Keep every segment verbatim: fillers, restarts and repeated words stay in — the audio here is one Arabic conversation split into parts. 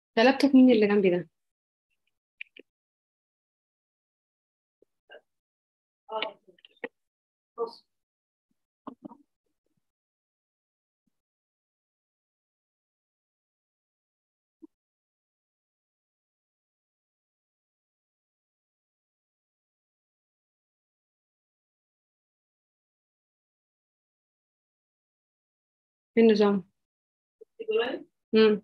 ده لابتوب مين اللي جنبي ده؟ بص. ايه النظام؟ امم.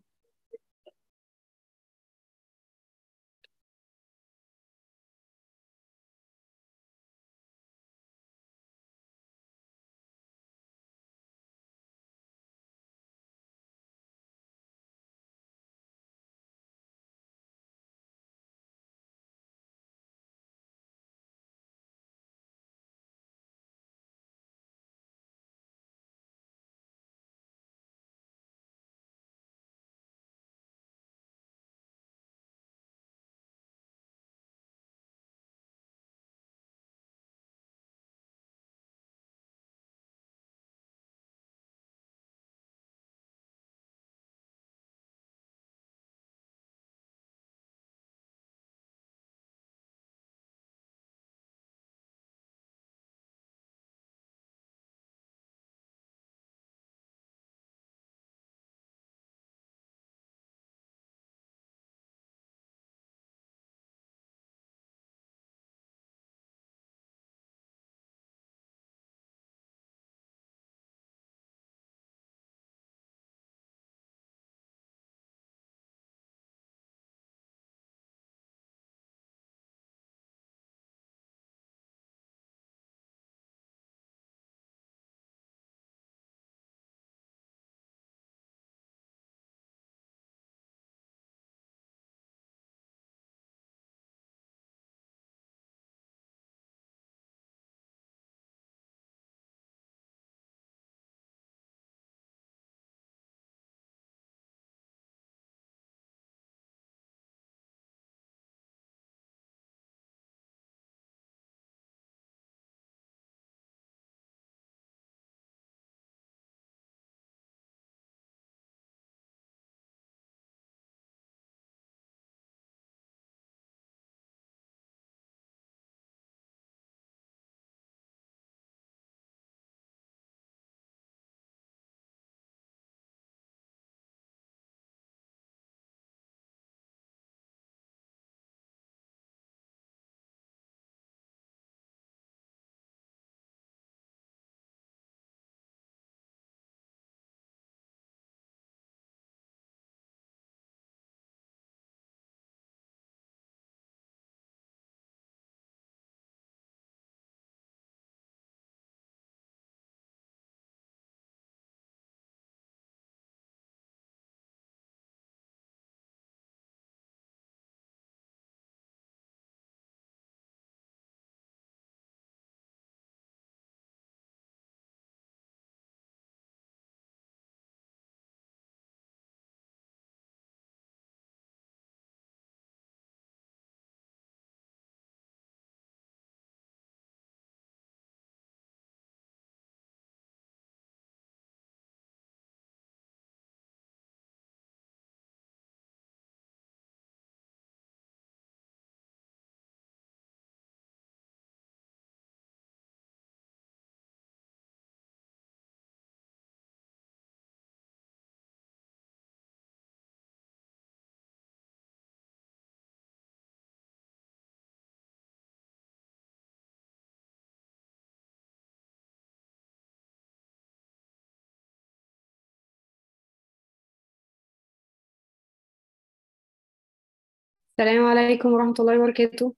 السلام عليكم ورحمة الله وبركاته.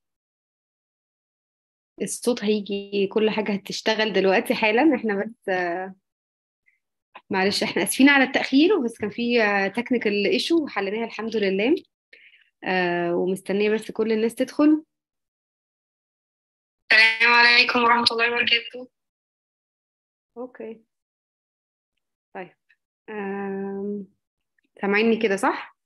الصوت هيجي، كل حاجة هتشتغل دلوقتي حالا. احنا بس آه، معلش، احنا اسفين على التأخير، بس كان في تكنيكال ايشو وحليناها الحمد لله. آه، ومستنية بس كل الناس تدخل. السلام عليكم ورحمة الله وبركاته. اوكي. طيب. آم، سامعيني كده صح؟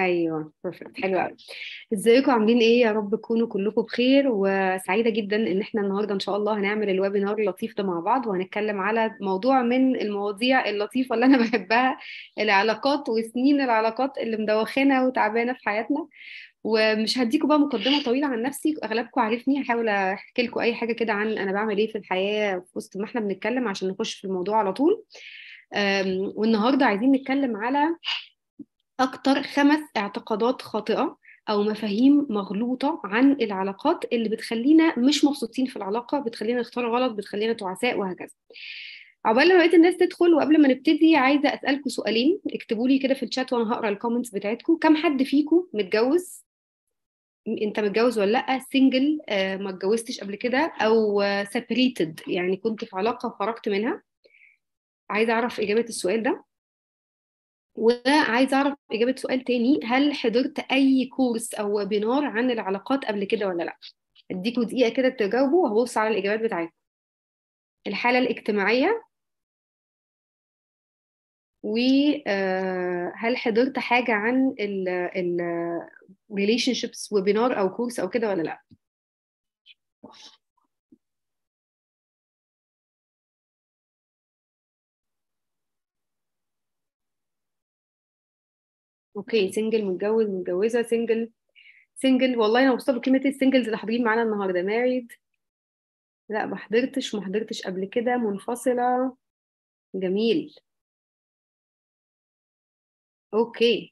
ايوه بيرفكت، حلو قوي. ازيكم عاملين ايه؟ يا رب تكونوا كلكم بخير، وسعيده جدا ان احنا النهارده ان شاء الله هنعمل الويبينار اللطيف ده مع بعض، وهنتكلم على موضوع من المواضيع اللطيفه اللي انا بحبها، العلاقات وسنين العلاقات اللي مدوخانا وتعبانه في حياتنا. ومش هديكم بقى مقدمه طويله عن نفسي، اغلبكم عارفني، هحاول احكي لكم اي حاجه كده عن انا بعمل ايه في الحياه في وسط ما احنا بنتكلم عشان نخش في الموضوع على طول. أم، والنهارده عايزين نتكلم على أكتر خمس اعتقادات خاطئة أو مفاهيم مغلوطة عن العلاقات اللي بتخلينا مش مبسوطين في العلاقة، بتخلينا نختار غلط، بتخلينا تعساء، وهكذا. عقبال ما بقيت الناس تدخل، وقبل ما نبتدي عايزة أسألكم سؤالين، اكتبوا لي كده في الشات وأنا هقرأ الكومنتس بتاعتكم. كم حد فيكم متجوز؟ انت متجوز ولا لأ؟ سنجل، آه ما اتجوزتش قبل كده، أو سيبريتد يعني كنت في علاقة وخرجت منها؟ عايزة أعرف إجابة السؤال ده. وعايزة أعرف إجابة سؤال تاني، هل حضرت أي كورس أو ويبينار عن العلاقات قبل كده ولا لأ؟ أديكوا دقيقة كده تجاوبوا وهبص على الإجابات بتاعتكم. الحالة الاجتماعية، وهل حضرت حاجة عن ال ال relationships ويبينار أو كورس أو كده ولا لأ؟ أوكي، سنجل، متجوز، متجوزة، سنجل. سنجل، والله أنا مبسوطة بكلمة السنجلز اللي حاضرين معانا النهاردة. ماريد، لا ما حضرتش، ما حضرتش قبل كده. منفصلة، جميل. أوكي،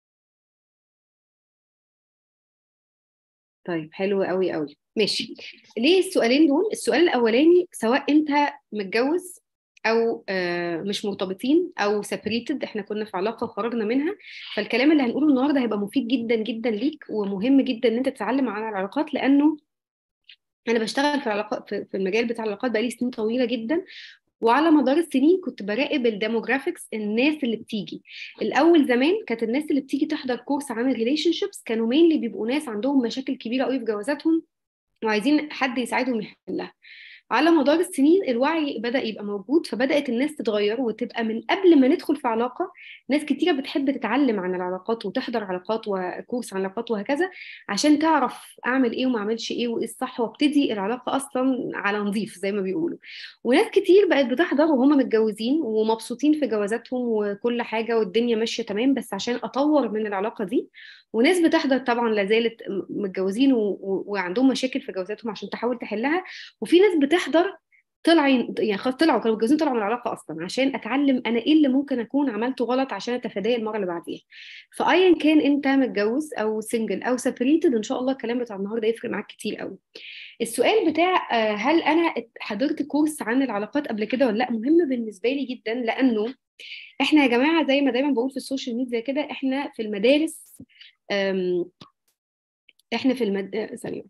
طيب حلو قوي قوي، ماشي. ليه السؤالين دول؟ السؤال الاولاني، سواء انت متجوز او آه، مش مرتبطين او سيبريتد، احنا كنا في علاقه وخرجنا منها، فالكلام اللي هنقوله النهارده هيبقى مفيد جدا جدا ليك، ومهم جدا ان انت تتعلم عن العلاقات، لانه انا بشتغل في العلاقات، في في المجال بتاع العلاقات بقالي سنين طويله جدا. وعلى مدار السنين كنت براقب الديموغرافيكس، الناس اللي بتيجي. الاول زمان كانت الناس اللي بتيجي تحضر كورس عن الريليشن شيبس كانوا مين؟ بيبقوا ناس عندهم مشاكل كبيره قوي في جوازاتهم، وعايزين حد يساعدهم يحلها. على مدار السنين الوعي بدأ يبقى موجود، فبدأت الناس تتغير وتبقى من قبل ما ندخل في علاقة. ناس كتيرة بتحب تتعلم عن العلاقات وتحضر علاقات وكورس عن العلاقات وهكذا، عشان تعرف أعمل إيه وما أعملش إيه وإيه الصح، وابتدي العلاقة أصلا على نظيف زي ما بيقولوا. وناس كتير بقت بتحضر وهم متجوزين ومبسوطين في جوازاتهم وكل حاجة والدنيا ماشية تمام، بس عشان أطور من العلاقة دي. وناس بتحضر طبعا لازالت متجوزين و... و... وعندهم مشاكل في جوازاتهم عشان تحاول تحلها. وفي ناس بتحضر طلعين، يعني خلاص طلعوا كانوا متجوزين، طلعوا من العلاقه اصلا عشان اتعلم انا ايه اللي ممكن اكون عملته غلط عشان اتفاداه المره اللي بعديها. فايا كان انت متجوز او سنجل او سيبريتد، ان شاء الله الكلام بتاع النهارده يفرق معاك كتير قوي. السؤال بتاع آه، هل انا حضرت كورس عن العلاقات قبل كده ولا لا، مهم بالنسبه لي جدا، لانه احنا يا جماعه زي ما دايما بقول في السوشيال ميديا كده، احنا في المدارس. أم، احنا في المد... آه، ثانيه.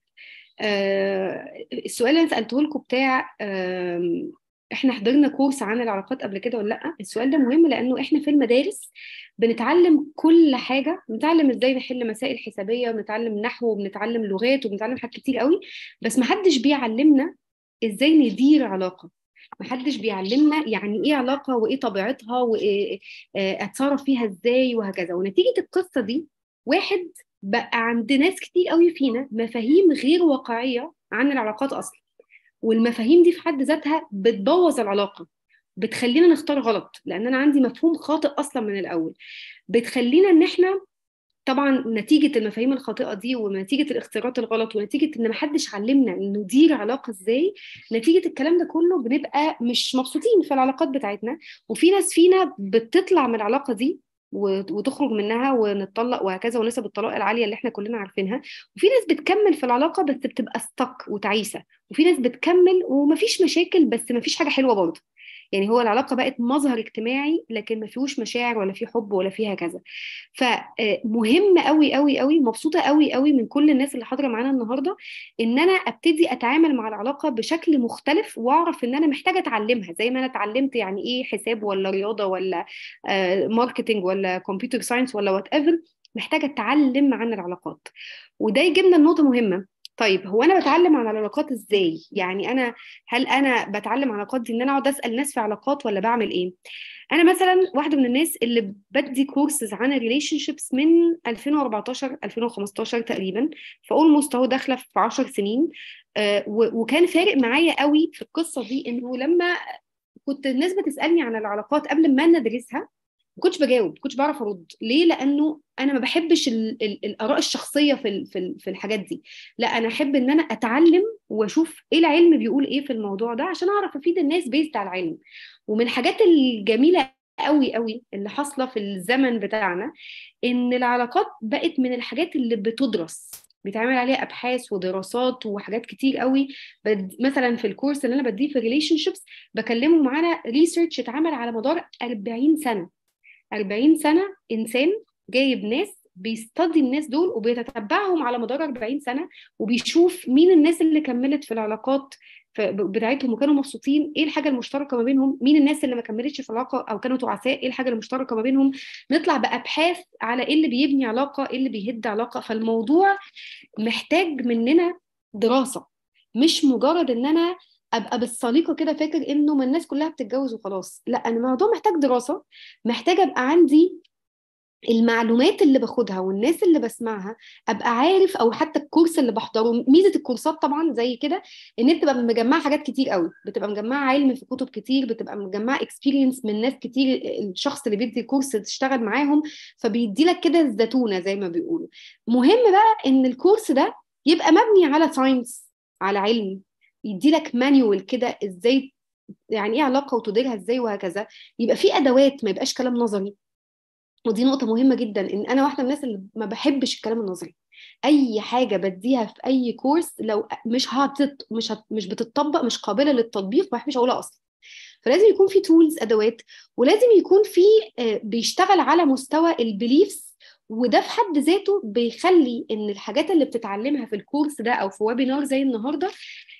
آه، السؤال اللي انا سالته لكم بتاع آم، احنا حضرنا كورس عن العلاقات قبل كده ولا لا، السؤال ده مهم لانه احنا في المدارس بنتعلم كل حاجه، بنتعلم ازاي نحل مسائل حسابيه، وبنتعلم نحو، وبنتعلم لغات، وبنتعلم حاجات كتير قوي، بس محدش بيعلمنا ازاي ندير علاقه. محدش بيعلمنا يعني ايه علاقه، وايه طبيعتها، وايه آه، اتصرف فيها ازاي وهكذا. ونتيجه القصه دي، واحد، بقى عند ناس كتير قوي فينا مفاهيم غير واقعية عن العلاقات أصلا، والمفاهيم دي في حد ذاتها بتبوظ العلاقة، بتخلينا نختار غلط، لأن أنا عندي مفهوم خاطئ أصلا من الأول. بتخلينا إن إحنا طبعا نتيجة المفاهيم الخاطئة دي، ونتيجة الاختيارات الغلط، ونتيجة إن محدش علمنا ندير علاقة إزاي، نتيجة الكلام ده كله بنبقى مش مبسوطين في العلاقات بتاعتنا. وفي ناس فينا بتطلع من العلاقة دي وت- وتخرج منها ونتطلق وهكذا، ونسب الطلاق العالية اللي احنا كلنا عارفينها. وفي ناس بتكمل في العلاقة بس بتبقى ستك وتعيسة. وفي ناس بتكمل ومفيش مشاكل بس مفيش حاجة حلوة برضه. يعني هو العلاقة بقت مظهر اجتماعي لكن ما فيهوش مشاعر ولا فيه حب ولا فيها كذا. فمهم قوي قوي قوي، مبسوطه قوي قوي من كل الناس اللي حاضره معانا النهارده، ان انا ابتدي اتعامل مع العلاقه بشكل مختلف، واعرف ان انا محتاجه اتعلمها زي ما انا اتعلمت يعني ايه حساب ولا رياضه ولا ماركتنج ولا كمبيوتر ساينس ولا وات ايفر. محتاجه اتعلم عن العلاقات. وده يجيبنا لنقطه مهمه، طيب هو انا بتعلم عن العلاقات ازاي؟ يعني انا هل انا بتعلم عن العلاقات دي ان انا اقعد اسال ناس في علاقات، ولا بعمل ايه؟ انا مثلا واحده من الناس اللي بدي كورسز عن الريليشن شيبس من ألفين وأربعتاشر ألفين وخمستاشر تقريبا، فاولموست اهو داخله في عشر سنين. آه، و- وكان فارق معايا قوي في القصه دي انه لما كنت الناس بتسالني عن العلاقات قبل ما ندرسها، ما كنتش بجاوب، ما كنتش بعرف ارد. ليه؟ لانه انا ما بحبش ال ال الاراء الشخصيه في ال في, ال في الحاجات دي. لا، انا احب ان انا اتعلم واشوف ايه العلم بيقول ايه في الموضوع ده عشان اعرف افيد الناس بيزد على العلم. ومن الحاجات الجميله قوي قوي اللي حاصله في الزمن بتاعنا ان العلاقات بقت من الحاجات اللي بتدرس، بيتعمل عليها ابحاث ودراسات وحاجات كتير قوي. بد... مثلا في الكورس اللي انا بديه في ريليشن شيبس بكلمه معانا ريسيرش اتعمل على مدار أربعين سنه. أربعين سنه انسان جايب ناس بيستدي الناس دول وبيتتبعهم على مدار أربعين سنه، وبيشوف مين الناس اللي كملت في العلاقات ف- بتاعتهم وكانوا مبسوطين، ايه الحاجه المشتركه ما بينهم، مين الناس اللي ما كملتش في العلاقه او كانوا تعساء، ايه الحاجه المشتركه ما بينهم. نطلع بابحاث على ايه اللي بيبني علاقه، ايه اللي بيهد علاقه. فالموضوع محتاج مننا دراسة، مش مجرد ان انا ابقى بالسليقة كده فاكر انه ما الناس كلها بتتجوز وخلاص. لا، انا الموضوع محتاج دراسة، محتاج ابقى عندي المعلومات اللي باخدها والناس اللي بسمعها، ابقى عارف. او حتى الكورس اللي بحضره، ميزه الكورسات طبعا زي كده ان انت تبقى مجمعه حاجات كتير قوي، بتبقى مجمعه علم في كتب كتير، بتبقى مجمعه اكسبيرينس من ناس كتير، الشخص اللي بيدي الكورس تشتغل معاهم، فبيدي لك كده الزتونه زي ما بيقولوا. مهم بقى ان الكورس ده يبقى مبني على ساينس، على علم، يدي لك مانيوال كده ازاي، يعني ايه علاقه وتديرها ازاي وهكذا. يبقى في ادوات، ما يبقاش كلام نظري. ودي نقطة مهمة جدا، ان انا واحدة من الناس اللي ما بحبش الكلام النظري. اي حاجة بديها في اي كورس لو مش هتط... مش هت... مش بتطبق، مش قابلة للتطبيق، ما بحبش اقولها اصلا. فلازم يكون في تولز، ادوات، ولازم يكون في آه، بيشتغل على مستوى البيليفز. وده في حد ذاته بيخلي ان الحاجات اللي بتتعلمها في الكورس ده او في ويبينار زي النهارده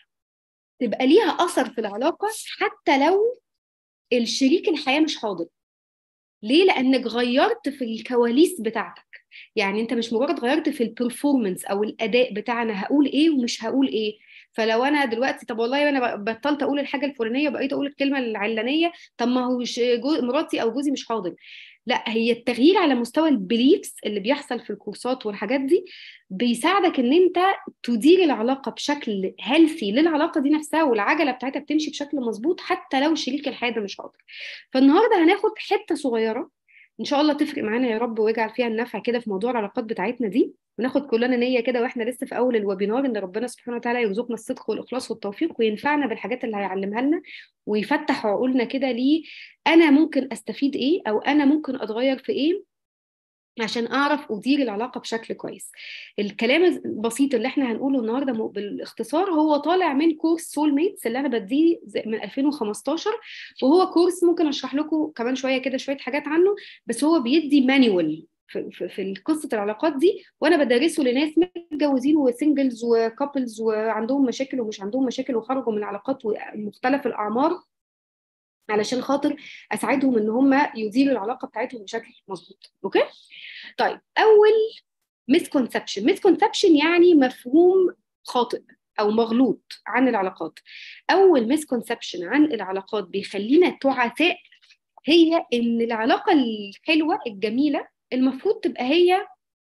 تبقى ليها اثر في العلاقة، حتى لو الشريك الحياة مش حاضر. ليه؟ لانك غيرت في الكواليس بتاعتك. يعني انت مش مجرد غيرت في البرفورمانس او الاداء بتاعنا، هقول ايه ومش هقول ايه. فلو انا دلوقتي طب والله انا بطلت اقول الحاجه الفلانيه وبقيت اقول الكلمه العلانيه، طب ما هو جو مراتي او جوزي مش حاضر. لا، هي التغيير على مستوى البليفز اللي بيحصل في الكورسات والحاجات دي بيساعدك ان انت تدير العلاقه بشكل هيلثي للعلاقه دي نفسها، والعجله بتاعتها بتمشي بشكل مظبوط حتى لو شريك الحياه ده مش حاضر. فالنهارده هناخد حته صغيره ان شاء الله تفرق معانا يا رب، ويجعل فيها النفع كده في موضوع العلاقات بتاعتنا دي. وناخد كلنا نية كده واحنا لسه في اول الويبينار ان ربنا سبحانه وتعالى يرزقنا الصدق والاخلاص والتوفيق، وينفعنا بالحاجات اللي هيعلمها لنا، ويفتح عقولنا كده ليه انا ممكن استفيد ايه، او انا ممكن اتغير في ايه عشان اعرف ادير العلاقه بشكل كويس. الكلام البسيط اللي احنا هنقوله النهارده م- بالاختصار هو طالع من كورس سول ميتس اللي انا بديه زي- من ألفين وخمستاشر. وهو كورس ممكن اشرح لكم كمان شويه كده شويه حاجات عنه، بس هو بيدي مانيوال في في في قصه العلاقات دي، وانا بدرسه لناس متجوزين وسنجلز وكابلز وعندهم مشاكل ومش عندهم مشاكل وخرجوا من علاقات مختلف الاعمار، علشان خاطر اساعدهم ان هم يديروا العلاقه بتاعتهم بشكل مظبوط. اوكي؟ طيب، اول مسكونسبشن. مسكونسبشن يعني مفهوم خاطئ او مغلوط عن العلاقات. اول مسكونسبشن عن العلاقات بيخلينا تعساء هي ان العلاقه الحلوه الجميله المفروض تبقى هي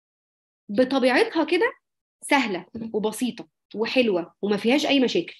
بطبيعتها كده سهله وبسيطه وحلوه وما فيهاش اي مشاكل.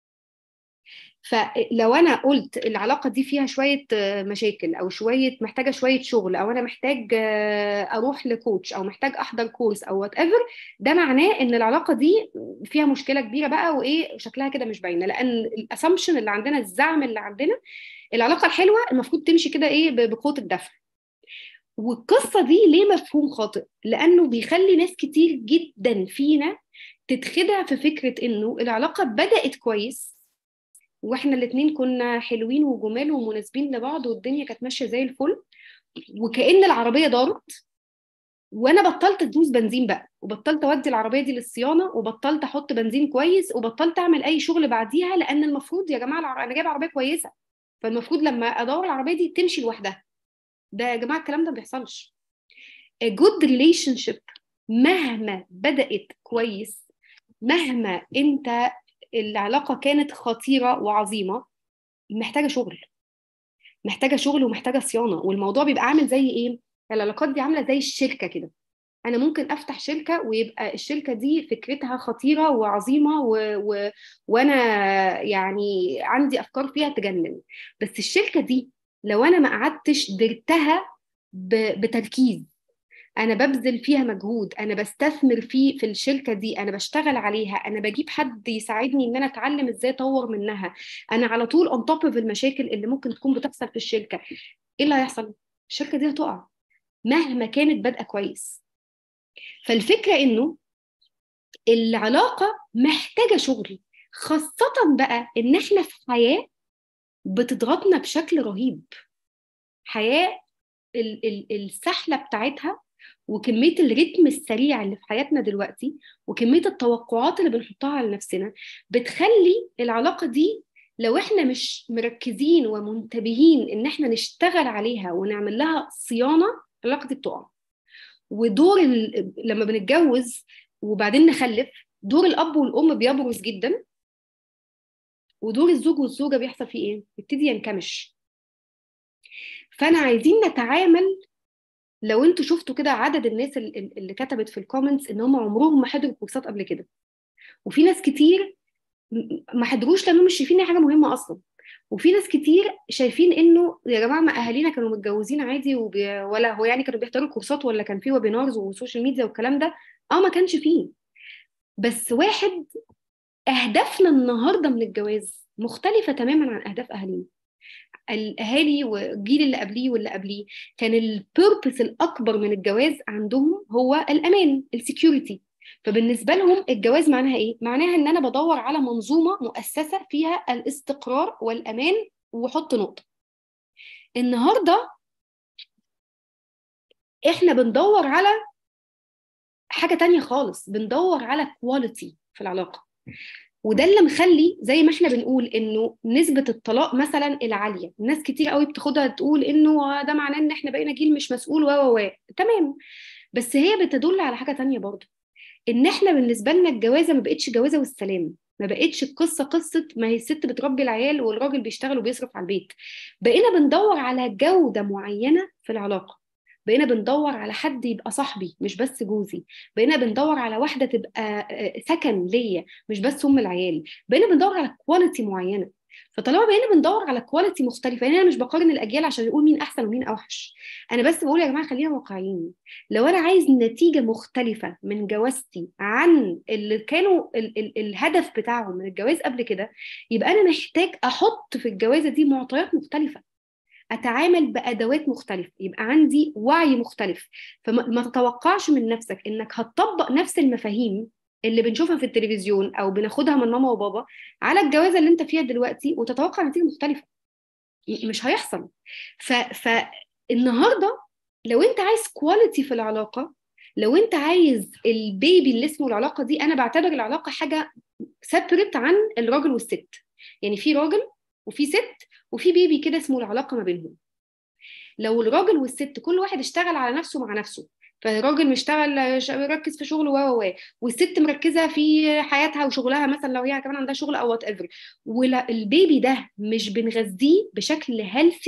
فلو انا قلت العلاقه دي فيها شويه مشاكل، او شويه محتاجه شويه شغل، او انا محتاج اروح لكوتش، او محتاج احضر كورس، او وات ايفر، ده معناه ان العلاقه دي فيها مشكله كبيره بقى، وايه شكلها كده مش باينه. لان الاسامبشن اللي عندنا، الزعم اللي عندنا، العلاقه الحلوه المفروض تمشي كده ايه بقوه الدفع. والقصه دي ليه مفهوم خاطئ؟ لانه بيخلي ناس كتير جدا فينا تتخدع في فكره انه العلاقه بدات كويس واحنا الاتنين كنا حلوين وجمال ومناسبين لبعض والدنيا كانت ماشيه زي الفل، وكأن العربيه دارت، وانا بطلت ادوس بنزين بقى، وبطلت اودي العربيه دي للصيانه، وبطلت احط بنزين كويس، وبطلت اعمل اي شغل بعديها، لان المفروض يا جماعه العر... انا جايب عربيه كويسه، فالمفروض لما ادور العربيه دي تمشي لوحدها. ده يا جماعه الكلام ده ما بيحصلش. A good relationship مهما بدأت كويس مهما انت العلاقة كانت خطيرة وعظيمة، محتاجة شغل، محتاجة شغل ومحتاجة صيانة. والموضوع بيبقى عامل زي ايه؟ العلاقات دي عاملة زي الشركة كده. انا ممكن افتح شركة ويبقى الشركة دي فكرتها خطيرة وعظيمة و... و... وانا يعني عندي افكار فيها تجنن، بس الشركة دي لو انا ما قعدتش درتها ب... بتركيز، انا ببذل فيها مجهود، انا بستثمر في في الشركه دي، انا بشتغل عليها، انا بجيب حد يساعدني ان انا اتعلم ازاي اطور منها، انا على طول اون توب في المشاكل اللي ممكن تكون بتحصل في الشركه، ايه اللي هيحصل؟ الشركه دي هتقع مهما كانت بادئه كويس. فالفكره انه العلاقه محتاجه شغل، خاصه بقى ان احنا في حياه بتضغطنا بشكل رهيب. حياه ال- ال- السحله بتاعتها وكمية الريتم السريع اللي في حياتنا دلوقتي وكمية التوقعات اللي بنحطها على نفسنا بتخلي العلاقة دي لو احنا مش مركزين ومنتبهين ان احنا نشتغل عليها ونعمل لها صيانة، العلاقة دي بتقع. ودور ال... لما بنتجوز وبعدين نخلف، دور الأب والأم بيبرز جدا، ودور الزوج والزوجة بيحصل فيه ايه؟ بيبتدي ينكمش. فأنا عايزين نتعامل. لو انتوا شفتوا كده عدد الناس اللي اللي كتبت في الكومنتس ان هم عمرهم ما حضروا كورسات قبل كده، وفي ناس كتير ما حضروش لانهم مش شايفين ان حاجه مهمه اصلا، وفي ناس كتير شايفين انه يا جماعه ما اهالينا كانوا متجوزين عادي وبي... ولا هو يعني كانوا بيحضروا كورسات ولا كان في ويبينارز وسوشيال ميديا والكلام ده. اه ما كانش فيه. بس واحد، اهدافنا النهارده من الجواز مختلفه تماما عن اهداف اهالينا. الاهالي والجيل اللي قبليه واللي قبليه كان البيربس الاكبر من الجواز عندهم هو الامان، السكيورتي. فبالنسبه لهم الجواز معناها ايه؟ معناها ان انا بدور على منظومه مؤسسه فيها الاستقرار والامان وحط نقطه. النهارده احنا بندور على حاجه تانية خالص، بندور على كواليتي في العلاقه. وده اللي مخلي زي ما احنا بنقول انه نسبة الطلاق مثلا العالية، ناس كتير قوي بتاخدها تقول انه ده معناه ان احنا بقينا جيل مش مسؤول و و و تمام. بس هي بتدل على حاجة تانية برضه، ان احنا بالنسبة لنا الجوازة ما بقتش جوازة والسلام، ما بقتش القصة قصة ما هي الست بتربي العيال والراجل بيشتغل وبيصرف على البيت. بقينا بندور على جودة معينة في العلاقة، بقينا بندور على حد يبقى صاحبي مش بس جوزي، بقينا بندور على واحدة تبقى سكن ليا مش بس أم العيال، بقينا بندور على كواليتي معينة. فطالما بقينا بندور على كواليتي مختلفة، يعني أنا مش بقارن الأجيال عشان نقول مين أحسن ومين أوحش، أنا بس بقول يا جماعة خلينا واقعيين. لو أنا عايز نتيجة مختلفة من جوازتي عن اللي كانوا ال ال الهدف بتاعهم من الجواز قبل كده، يبقى أنا محتاج أحط في الجوازة دي معطيات مختلفة، اتعامل بادوات مختلفه، يبقى عندي وعي مختلف. فما تتوقعش من نفسك انك هتطبق نفس المفاهيم اللي بنشوفها في التلفزيون او بناخدها من ماما وبابا على الجوازه اللي انت فيها دلوقتي وتتوقع نتيجه مختلفه. مش هيحصل. ف فالنهارده لو انت عايز كواليتي في العلاقه، لو انت عايز البيبي اللي اسمه العلاقه دي، انا بعتبر العلاقه حاجه سيبريت عن الراجل والست. يعني في راجل وفي ست وفي بيبي كده اسمه العلاقه ما بينهم. لو الراجل والست كل واحد اشتغل على نفسه مع نفسه، فالراجل مشتغل مركز في شغله و و والست مركزه في حياتها وشغلها مثلا لو هي كمان عندها شغل او وات ايفر، والبيبي ده مش بنغذيه بشكل هيلثي،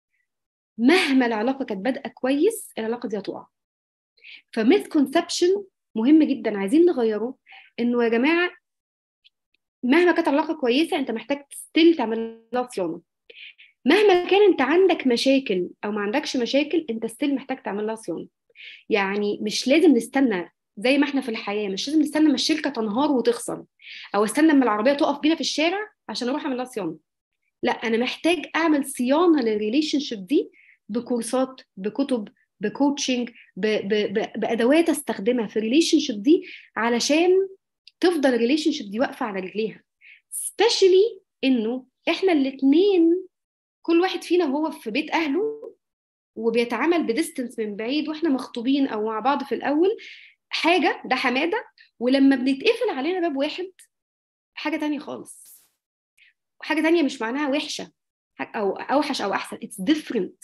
مهما العلاقه كانت بادئه كويس العلاقه دي هتقع. فميث كونسبشن مهم جدا عايزين نغيره، انه يا جماعه مهما كانت علاقه كويسه انت محتاج ستيل تعمل لها صيانه. مهما كان انت عندك مشاكل او ما عندكش مشاكل انت ستيل محتاج تعمل لها صيانه. يعني مش لازم نستنى زي ما احنا في الحياه، مش لازم نستنى ما الشركه تنهار وتخسر، او استنى اما العربيه تقف بينا في الشارع عشان اروح اعمل لها صيانه. لا، انا محتاج اعمل صيانه للريليشن شيب دي بكورسات، بكتب، بكوتشنج، ب ب ب بادوات استخدمها في الريليشن شيب دي علشان تفضل الريليشن شيب دي واقفه على رجليها. سبيشالي انه احنا الاثنين كل واحد فينا هو في بيت اهله وبيتعامل بديستنس من بعيد واحنا مخطوبين او مع بعض في الاول، حاجه ده حماده، ولما بنتقفل علينا باب واحد حاجه تانية خالص. حاجه تانية مش معناها وحشه او اوحش او احسن، اتس ديفرنت.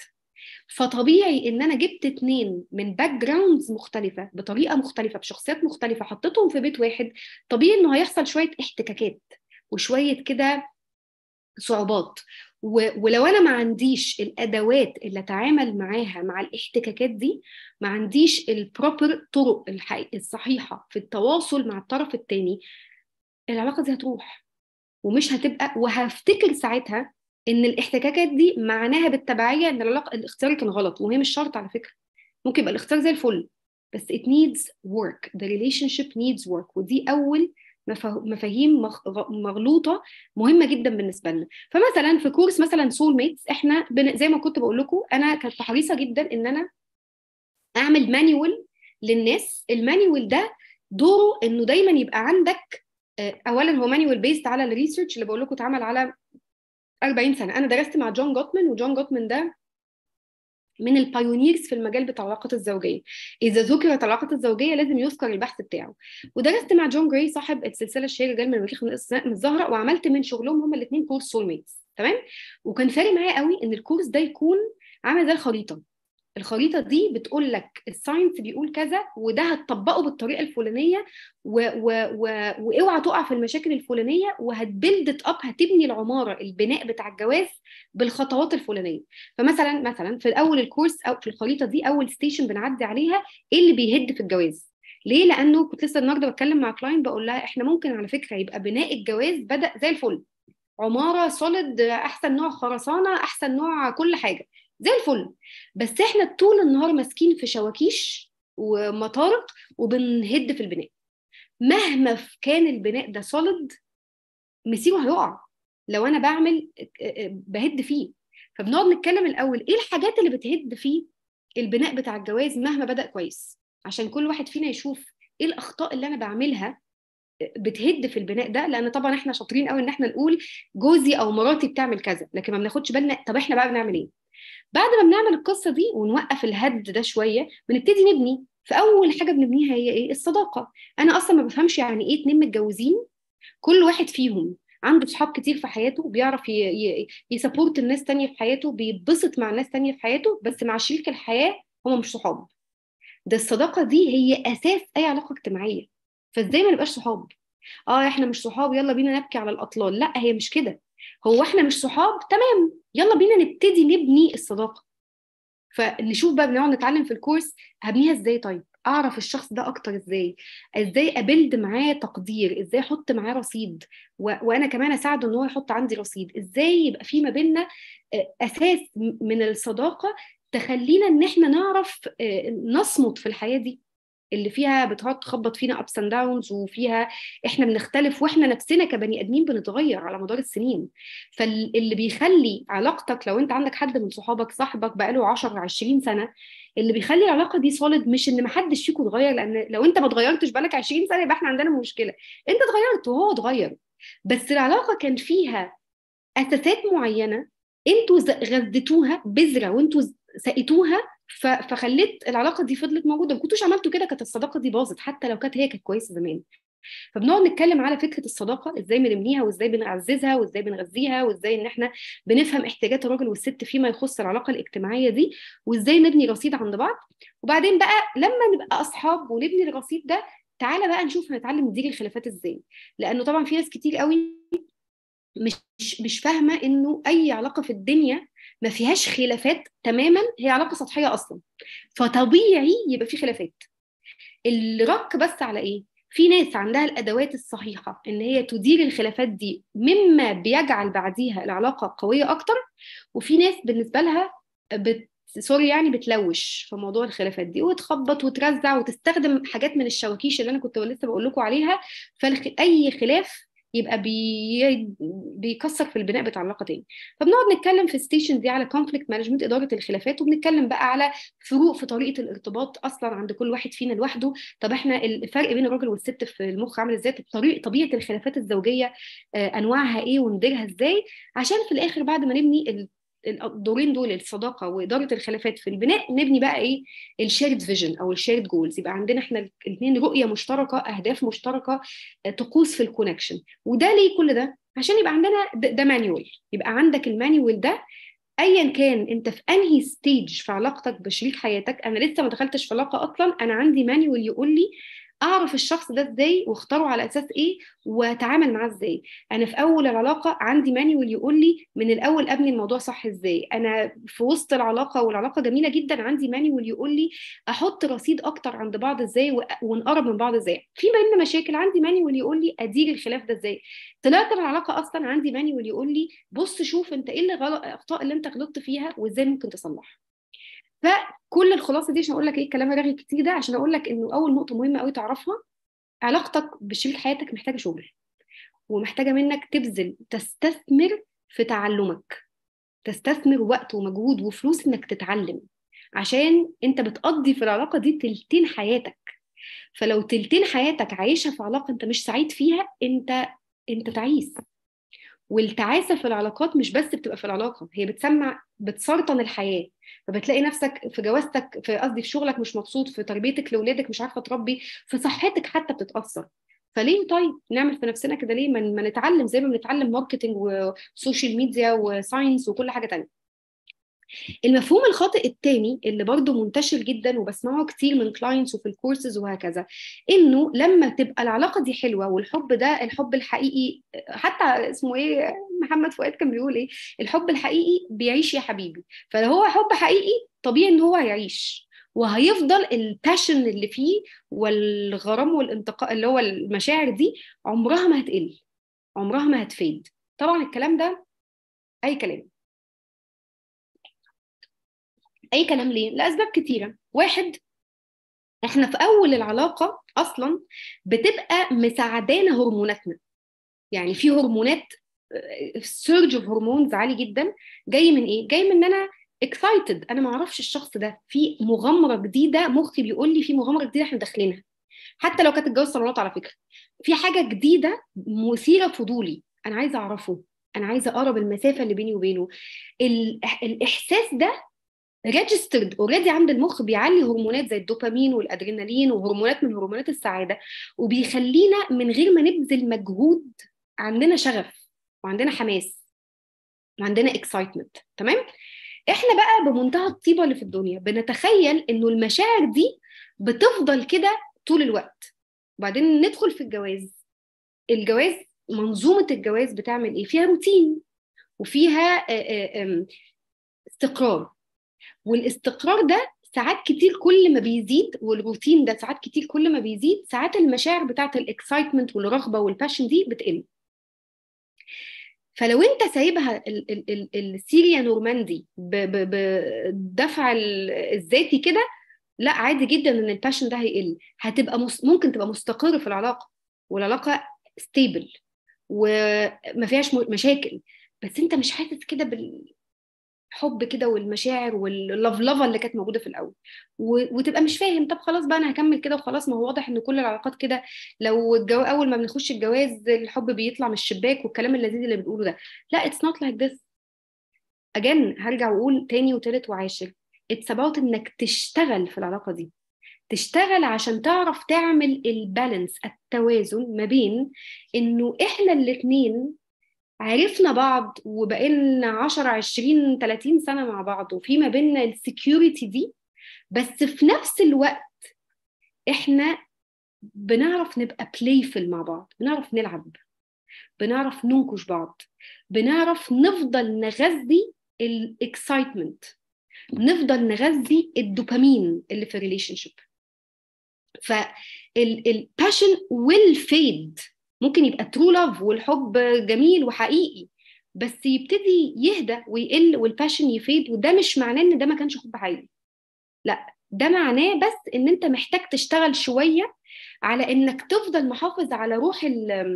فطبيعي ان انا جبت اتنين من باك جراوندز مختلفه بطريقه مختلفه بشخصيات مختلفه حطيتهم في بيت واحد، طبيعي انه هيحصل شويه احتكاكات وشويه كده صعوبات. ولو انا ما عنديش الادوات اللي اتعامل معاها مع الاحتكاكات دي، ما عنديش البروبر طرق الصحيحه في التواصل مع الطرف الثاني، العلاقه دي هتروح ومش هتبقى. وهفتكر ساعتها ان الاحتكاكات دي معناها بالتبعيه ان العلاقه الاختيار كان غلط، وهي مش شرط على فكره. ممكن يبقى الاختيار زي الفل، بس it needs work. the relationship needs work. ودي اول مفاهيم مغلوطه مهمه جدا بالنسبه لنا. فمثلا في كورس مثلا سول ميتس، احنا زي ما كنت بقول لكم، انا كنت حريصه جدا ان انا اعمل مانيوال للناس. المانيوال ده دوره انه دايما يبقى عندك، اولا هو مانيوال بيست على الريسيرش اللي بقول لكم اتعمل على أربعين سنه. انا درست مع جون جوتمان، وجون جوتمان ده من البايونيرز في المجال بتاع العلاقات الزوجيه. اذا ذكرت العلاقات الزوجيه لازم يذكر البحث بتاعه. ودرست مع جون جراي صاحب السلسله الشهيره رجال من المريخ من السماء من الزهره، وعملت من شغلهم هما الاثنين كورس سول ميتس. تمام. وكان فارق معايا قوي ان الكورس ده يكون عامل زي الخريطه. الخريطه دي بتقول لك الساينس بيقول كذا، وده هتطبقه بالطريقه الفلانيه، واوعى تقع في المشاكل الفلانيه، وهتبيلد اب، هتبني العماره البناء بتاع الجواز بالخطوات الفلانيه. فمثلا مثلا في اول الكورس او في الخريطه دي، اول ستيشن بنعدي عليها ايه اللي بيهد في الجواز. ليه؟ لانه كنت لسه النهارده بتكلم مع كلاين بقول لها احنا ممكن على فكره يبقى بناء الجواز بدا زي الفل، عماره سوليد، احسن نوع خرسانه، احسن نوع كل حاجه زي الفل، بس احنا طول النهار ماسكين في شواكيش ومطارق وبنهد في البناء. مهما كان البناء ده سوليد، مسيره هيقع لو انا بعمل بهد فيه. فبنقعد نتكلم الاول ايه الحاجات اللي بتهد فيه البناء بتاع الجواز مهما بدأ كويس، عشان كل واحد فينا يشوف ايه الاخطاء اللي انا بعملها بتهد في البناء ده. لان طبعا احنا شاطرين قوي ان احنا نقول جوزي او مراتي بتعمل كذا، لكن ما بناخدش بالنا طب احنا بقى بنعمل ايه. بعد ما بنعمل القصه دي ونوقف الهد ده شويه، بنبتدي نبني. فاول حاجه بنبنيها هي ايه؟ الصداقه. انا اصلا ما بفهمش يعني ايه اتنين متجوزين كل واحد فيهم عنده صحاب كتير في حياته، بيعرف يسابورت الناس تانية في حياته، بيتبسط مع ناس تانية في حياته، بس مع شريك الحياه هم مش صحاب. ده الصداقه دي هي اساس اي علاقه اجتماعيه. فازاي ما نبقاش صحاب؟ اه احنا مش صحاب يلا بينا نبكي على الاطلال. لا، هي مش كده. هو احنا مش صحاب، تمام، يلا بينا نبتدي نبني الصداقه. فنشوف بقى، بنقعد نتعلم في الكورس هبنيها ازاي. طيب اعرف الشخص ده اكتر ازاي؟ ازاي ابلد معاه تقدير؟ ازاي احط معاه رصيد و... وانا كمان اساعده ان هو يحط عندي رصيد؟ ازاي يبقى في ما بيننا اساس من الصداقه تخلينا ان احنا نعرف نصمد في الحياه دي اللي فيها بتقعد تخبط فينا ups and downs، وفيها احنا بنختلف، واحنا نفسنا كبني ادمين بنتغير على مدار السنين. فاللي بيخلي علاقتك، لو انت عندك حد من صحابك صاحبك بقاله عشرة عشرين سنه، اللي بيخلي العلاقه دي سوليد مش ان محدش فيكم اتغير، لان لو انت ما اتغيرتش بقالك عشرين سنه يبقى احنا عندنا مشكله. انت اتغيرت وهو اتغير، بس العلاقه كان فيها اساسات معينه انتوا غذيتوها بذره وانتوا سقيتوها، فخليت العلاقه دي فضلت موجوده. ما كنتوش عملتوا كده كانت الصداقه دي باظت، حتى لو كانت هي كانت كويسه زمان. فبنقعد نتكلم على فكره الصداقه، ازاي بنبنيها وازاي بنعززها وازاي بنغذيها، وازاي ان احنا بنفهم احتياجات الراجل والست فيما يخص العلاقه الاجتماعيه دي، وازاي نبني رصيد عند بعض. وبعدين بقى لما نبقى اصحاب ونبني الرصيد ده، تعالى بقى نشوف هنتعلم ندير الخلافات ازاي. لانه طبعا في ناس كتير قوي مش مش فاهمه انه اي علاقه في الدنيا ما فيهاش خلافات تماما، هي علاقه سطحيه اصلا، فطبيعي يبقى في خلافات. الرك بس على ايه؟ في ناس عندها الادوات الصحيحه ان هي تدير الخلافات دي مما بيجعل بعديها العلاقه قويه اكتر، وفي ناس بالنسبه لها بت... سوري يعني بتلوش في موضوع الخلافات دي وتخبط وترزع وتستخدم حاجات من الشواكيش اللي انا كنت لسه بقول لكم عليها. فاي خلاف يبقى بي... بيكسر في البناء بتاع العلاقه تاني. فبنقعد نتكلم في الستيشن دي على كونفليكت مانجمنت، اداره الخلافات، وبنتكلم بقى على فروق في طريقه الارتباط اصلا عند كل واحد فينا لوحده. طب احنا الفرق بين الراجل والست في المخ عامل ازاي؟ طريقه طبيعه الخلافات الزوجيه انواعها ايه ونديرها ازاي، عشان في الاخر بعد ما نبني الدورين دول، الصداقه واداره الخلافات في البناء، نبني بقى ايه؟ الشيرد فيجن او الشيرد جولز. يبقى عندنا احنا الاثنين رؤيه مشتركه، اهداف مشتركه، طقوس في الكونكشن. وده ليه كل ده؟ عشان يبقى عندنا ده, ده مانيوال. يبقى عندك المانيوال ده ايا كان انت في انهي ستيج في علاقتك بشريك حياتك. انا لسه ما دخلتش في علاقه اصلا، انا عندي مانيوال يقول لي اعرف الشخص ده ازاي واختاره على اساس ايه واتعامل معاه ازاي. انا في اول العلاقه عندي مانيوال يقول لي من الاول ابني الموضوع صح ازاي. انا في وسط العلاقه والعلاقه جميله جدا عندي مانيوال يقول لي احط رصيد اكتر عند بعض ازاي و- ونقرب من بعض ازاي. في بيننا مشاكل عندي مانيوال يقول لي ادير الخلاف ده ازاي. طلعت من العلاقه اصلا عندي مانيوال يقول لي بص شوف انت ايه اللي غلط، الاخطاء اللي انت غلطت فيها وازاي ممكن تصلحها. فكل الخلاصه دي عشان اقول لك ايه الكلام الرغي كتير ده، عشان اقول لك انه اول نقطه مهمه قوي تعرفها، علاقتك بشريك حياتك محتاجه شغل، ومحتاجه منك تبذل تستثمر في تعلمك، تستثمر وقت ومجهود وفلوس انك تتعلم، عشان انت بتقضي في العلاقه دي تلتين حياتك. فلو تلتين حياتك عايشه في علاقه انت مش سعيد فيها، انت انت تعيس. والتعاسة في العلاقات مش بس بتبقى في العلاقة، هي بتسمع بتسرطن الحياة. فبتلاقي نفسك في جوازتك، في قصدي في شغلك مش مبسوط، في تربيتك لأولادك مش عارفة تربي، في صحتك حتى بتتأثر. فليه طيب نعمل في نفسنا كده؟ ليه ما ما نتعلم زي ما بنتعلم ماركتينج وسوشيال ميديا وساينس وكل حاجة تانية. المفهوم الخاطئ التاني اللي برضه منتشر جدا وبسمعه كتير من كلاينتس وفي الكورسز وهكذا، انه لما تبقى العلاقه دي حلوه والحب ده الحب الحقيقي، حتى اسمه ايه، محمد فؤاد كان بيقول ايه، الحب الحقيقي بيعيش يا حبيبي. فلو هو حب حقيقي طبيعي ان هو هيعيش، وهيفضل الباشن اللي فيه والغرام والانتقاء اللي هو المشاعر دي عمرها ما هتقل، عمرها ما هتفيد. طبعا الكلام ده اي كلام، اي كلام. ليه؟ لاسباب كتيره. واحد، احنا في اول العلاقه اصلا بتبقى مساعدانا هرموناتنا، يعني في هرمونات، سيرج اوف هرمونز عالي جدا. جاي من ايه؟ جاي من ان انا اكسايتد، انا ما اعرفش الشخص ده، في مغامره جديده، مخي بيقول لي في مغامره جديده احنا داخلينها. حتى لو كانت الجواز صالونات على فكره، في حاجه جديده مثيره فضولي، انا عايزه اعرفه، انا عايزه اقرب المسافه اللي بيني وبينه. الاحساس ده ريجسترد اوريدي عند المخ، بيعلي هرمونات زي الدوبامين والادرينالين وهرمونات من هرمونات السعاده، وبيخلينا من غير ما نبذل مجهود عندنا شغف وعندنا حماس وعندنا اكسايتمنت. تمام؟ احنا بقى بمنتهى الطيبه اللي في الدنيا بنتخيل انه المشاعر دي بتفضل كده طول الوقت، وبعدين ندخل في الجواز. الجواز، منظومه الجواز بتعمل ايه؟ فيها روتين وفيها آه، آه، آم، استقرار. والاستقرار ده ساعات كتير كل ما بيزيد، والروتين ده ساعات كتير كل ما بيزيد، ساعات المشاعر بتاعت الاكسايتمنت والرغبه والباشن دي بتقل. فلو انت سايبها السيريا نورماندي بالدفع الذاتي كده، لا عادي جدا ان الباشن ده هيقل. هتبقى مس... ممكن تبقى مستقر في العلاقه، والعلاقه ستيبل وما فيهاش م- مشاكل، بس انت مش حاسس كده حب كده والمشاعر واللفلفه اللي كانت موجوده في الاول، و... وتبقى مش فاهم طب خلاص بقى انا هكمل كده وخلاص، ما هو واضح ان كل العلاقات كده. لو الجو... اول ما بنخش الجواز الحب بيطلع من الشباك والكلام اللذيذ اللي بنقوله ده، لا it's not like this. again هرجع واقول تاني وتالت وعاشر، it's about انك تشتغل في العلاقه دي، تشتغل عشان تعرف تعمل البالانس، التوازن ما بين انه احنا الاتنين عرفنا بعض وبقينا عشرة عشرين تلاتين سنة مع بعض، وفي ما بيننا السكيورتي دي، بس في نفس الوقت احنا بنعرف نبقى بلايفل مع بعض، بنعرف نلعب، بنعرف ننكش بعض، بنعرف نفضل نغذي الاكسايتمنت، نفضل نغذي الدوبامين اللي في الريليشن شيب. فالباشن ويل فيد، ممكن يبقى ترو لاف والحب جميل وحقيقي، بس يبتدي يهدى ويقل والباشن يفيد، وده مش معناه ان ده ما كانش حب حقيقي، لا ده معناه بس ان انت محتاج تشتغل شويه على انك تفضل محافظ على روح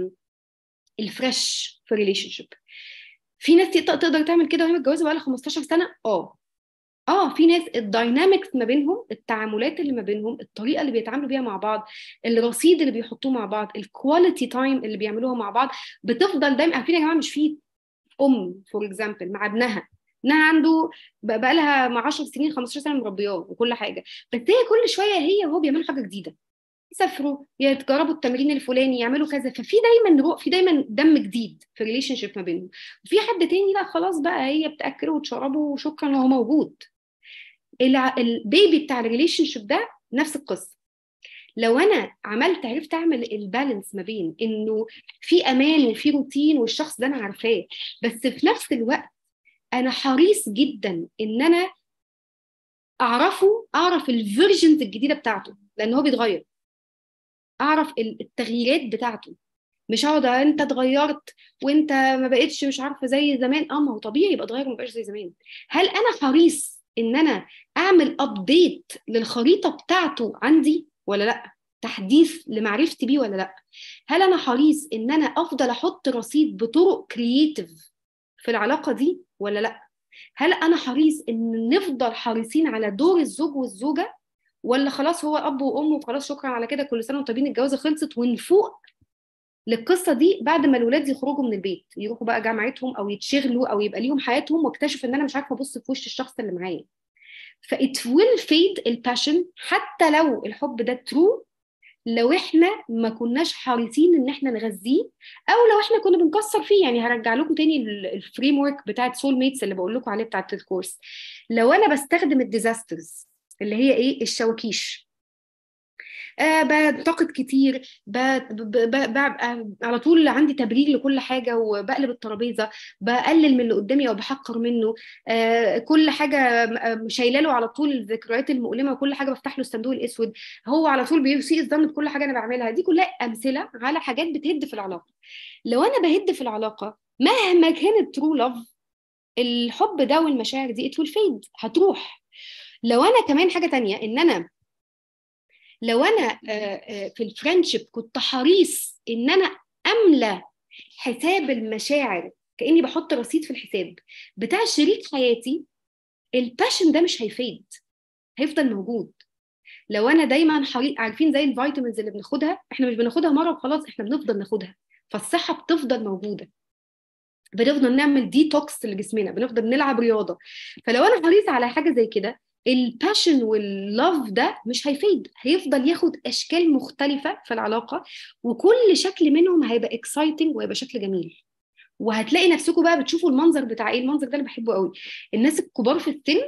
الفريش في ريليشن شيب. في ناس تقدر تعمل كده وهي متجوزه بقى لها خمستاشر سنه، اه اه في ناس الداينامكس ما بينهم، التعاملات اللي ما بينهم، الطريقه اللي بيتعاملوا بيها مع بعض، الرصيد اللي بيحطوه مع بعض، الكواليتي تايم اللي بيعملوها مع بعض بتفضل دايما. عارفين يا جماعه، مش في ام فور اكزامبل مع ابنها، ابنها عنده بقى لها مع عشر سنين خمستاشر سنه مربياه وكل حاجه، بس هي كل شويه هي وهو بيعملوا حاجه جديده، يسافروا، يتجربوا التمرين الفلاني، يعملوا كذا. ففي دايما روح، في دايما دم جديد في الريليشن شيب ما بينهم. وفي حد تاني لا خلاص بقى، هي بتاكله وتشربه وشكرا وهو موجود. الع- البيبي بتاع الريليشن شيب ده نفس القصه. لو انا عملت عرفت اعمل البالانس ما بين انه في امان وفي روتين والشخص ده انا عارفاه، بس في نفس الوقت انا حريص جدا ان انا اعرفه، اعرف الفيرجنز الجديده بتاعته لان هو بيتغير، اعرف التغييرات بتاعته. مش هقعد انت اتغيرت وانت ما بقتش مش عارفه زي زمان. اه ما هو طبيعي يبقى اتغير وما بقاش زي زمان. هل انا حريص ان انا اعمل ابديت للخريطه بتاعته عندي ولا لا؟ تحديث لمعرفتي بيه ولا لا؟ هل انا حريص ان انا افضل احط رصيد بطرق كرييتيف في العلاقه دي ولا لا؟ هل انا حريص ان نفضل حريصين على دور الزوج والزوجه، ولا خلاص هو اب وام وخلاص شكرا على كده كل سنه وانتم طيبين الجوازه خلصت ونفوق للقصه دي بعد ما الولاد يخرجوا من البيت يروحوا بقى جامعتهم او يتشغلوا او يبقى ليهم حياتهم واكتشف ان انا مش عارفه ابص في وش الشخص اللي معايا؟ فإت ويل فيد الباشن حتى لو الحب ده ترو، لو احنا ما كناش حريصين ان احنا نغذيه، او لو احنا كنا بنكسر فيه. يعني هرجع لكم تاني الفريم ورك بتاعت سول ميتس اللي بقول لكم عليه بتاعت الكورس. لو انا بستخدم الديزاسترز اللي هي ايه، الشواكيش، آه بنتقد كتير، ب... ب... ب... ب... على طول عندي تبرير لكل حاجه وبقلب الترابيزه، بقلل من اللي قدامي او بحقر منه، آه كل حاجه آه، شايله له على طول الذكريات المؤلمه، وكل حاجه بفتح له الصندوق الاسود، هو على طول بيسيء الظن بكل حاجه انا بعملها. دي كلها امثله على حاجات بتهد في العلاقه. لو انا بهد في العلاقه مهما كانت ترو لاف، الحب ده والمشاعر دي ات ويل فيد، هتروح. لو انا كمان حاجه تانية، ان انا لو انا في الفريندشيب كنت حريص ان انا املى حساب المشاعر كاني بحط رصيد في الحساب بتاع شريك حياتي، الباشن ده مش هيفيد، هيفضل موجود. لو انا دايما حريص، عارفين زي الفيتامينز اللي بناخدها، احنا مش بناخدها مره وخلاص، احنا بنفضل ناخدها، فالصحه بتفضل موجوده، بنفضل نعمل ديتوكس لجسمنا، بنفضل نلعب رياضه. فلو انا حريصه على حاجه زي كده، الباشن واللاف ده مش هيفيد، هيفضل ياخد اشكال مختلفه في العلاقه، وكل شكل منهم هيبقى اكسايتنج وهيبقى شكل جميل. وهتلاقي نفسكم بقى بتشوفوا المنظر بتاع ايه، المنظر ده اللي بحبه قوي، الناس الكبار في السن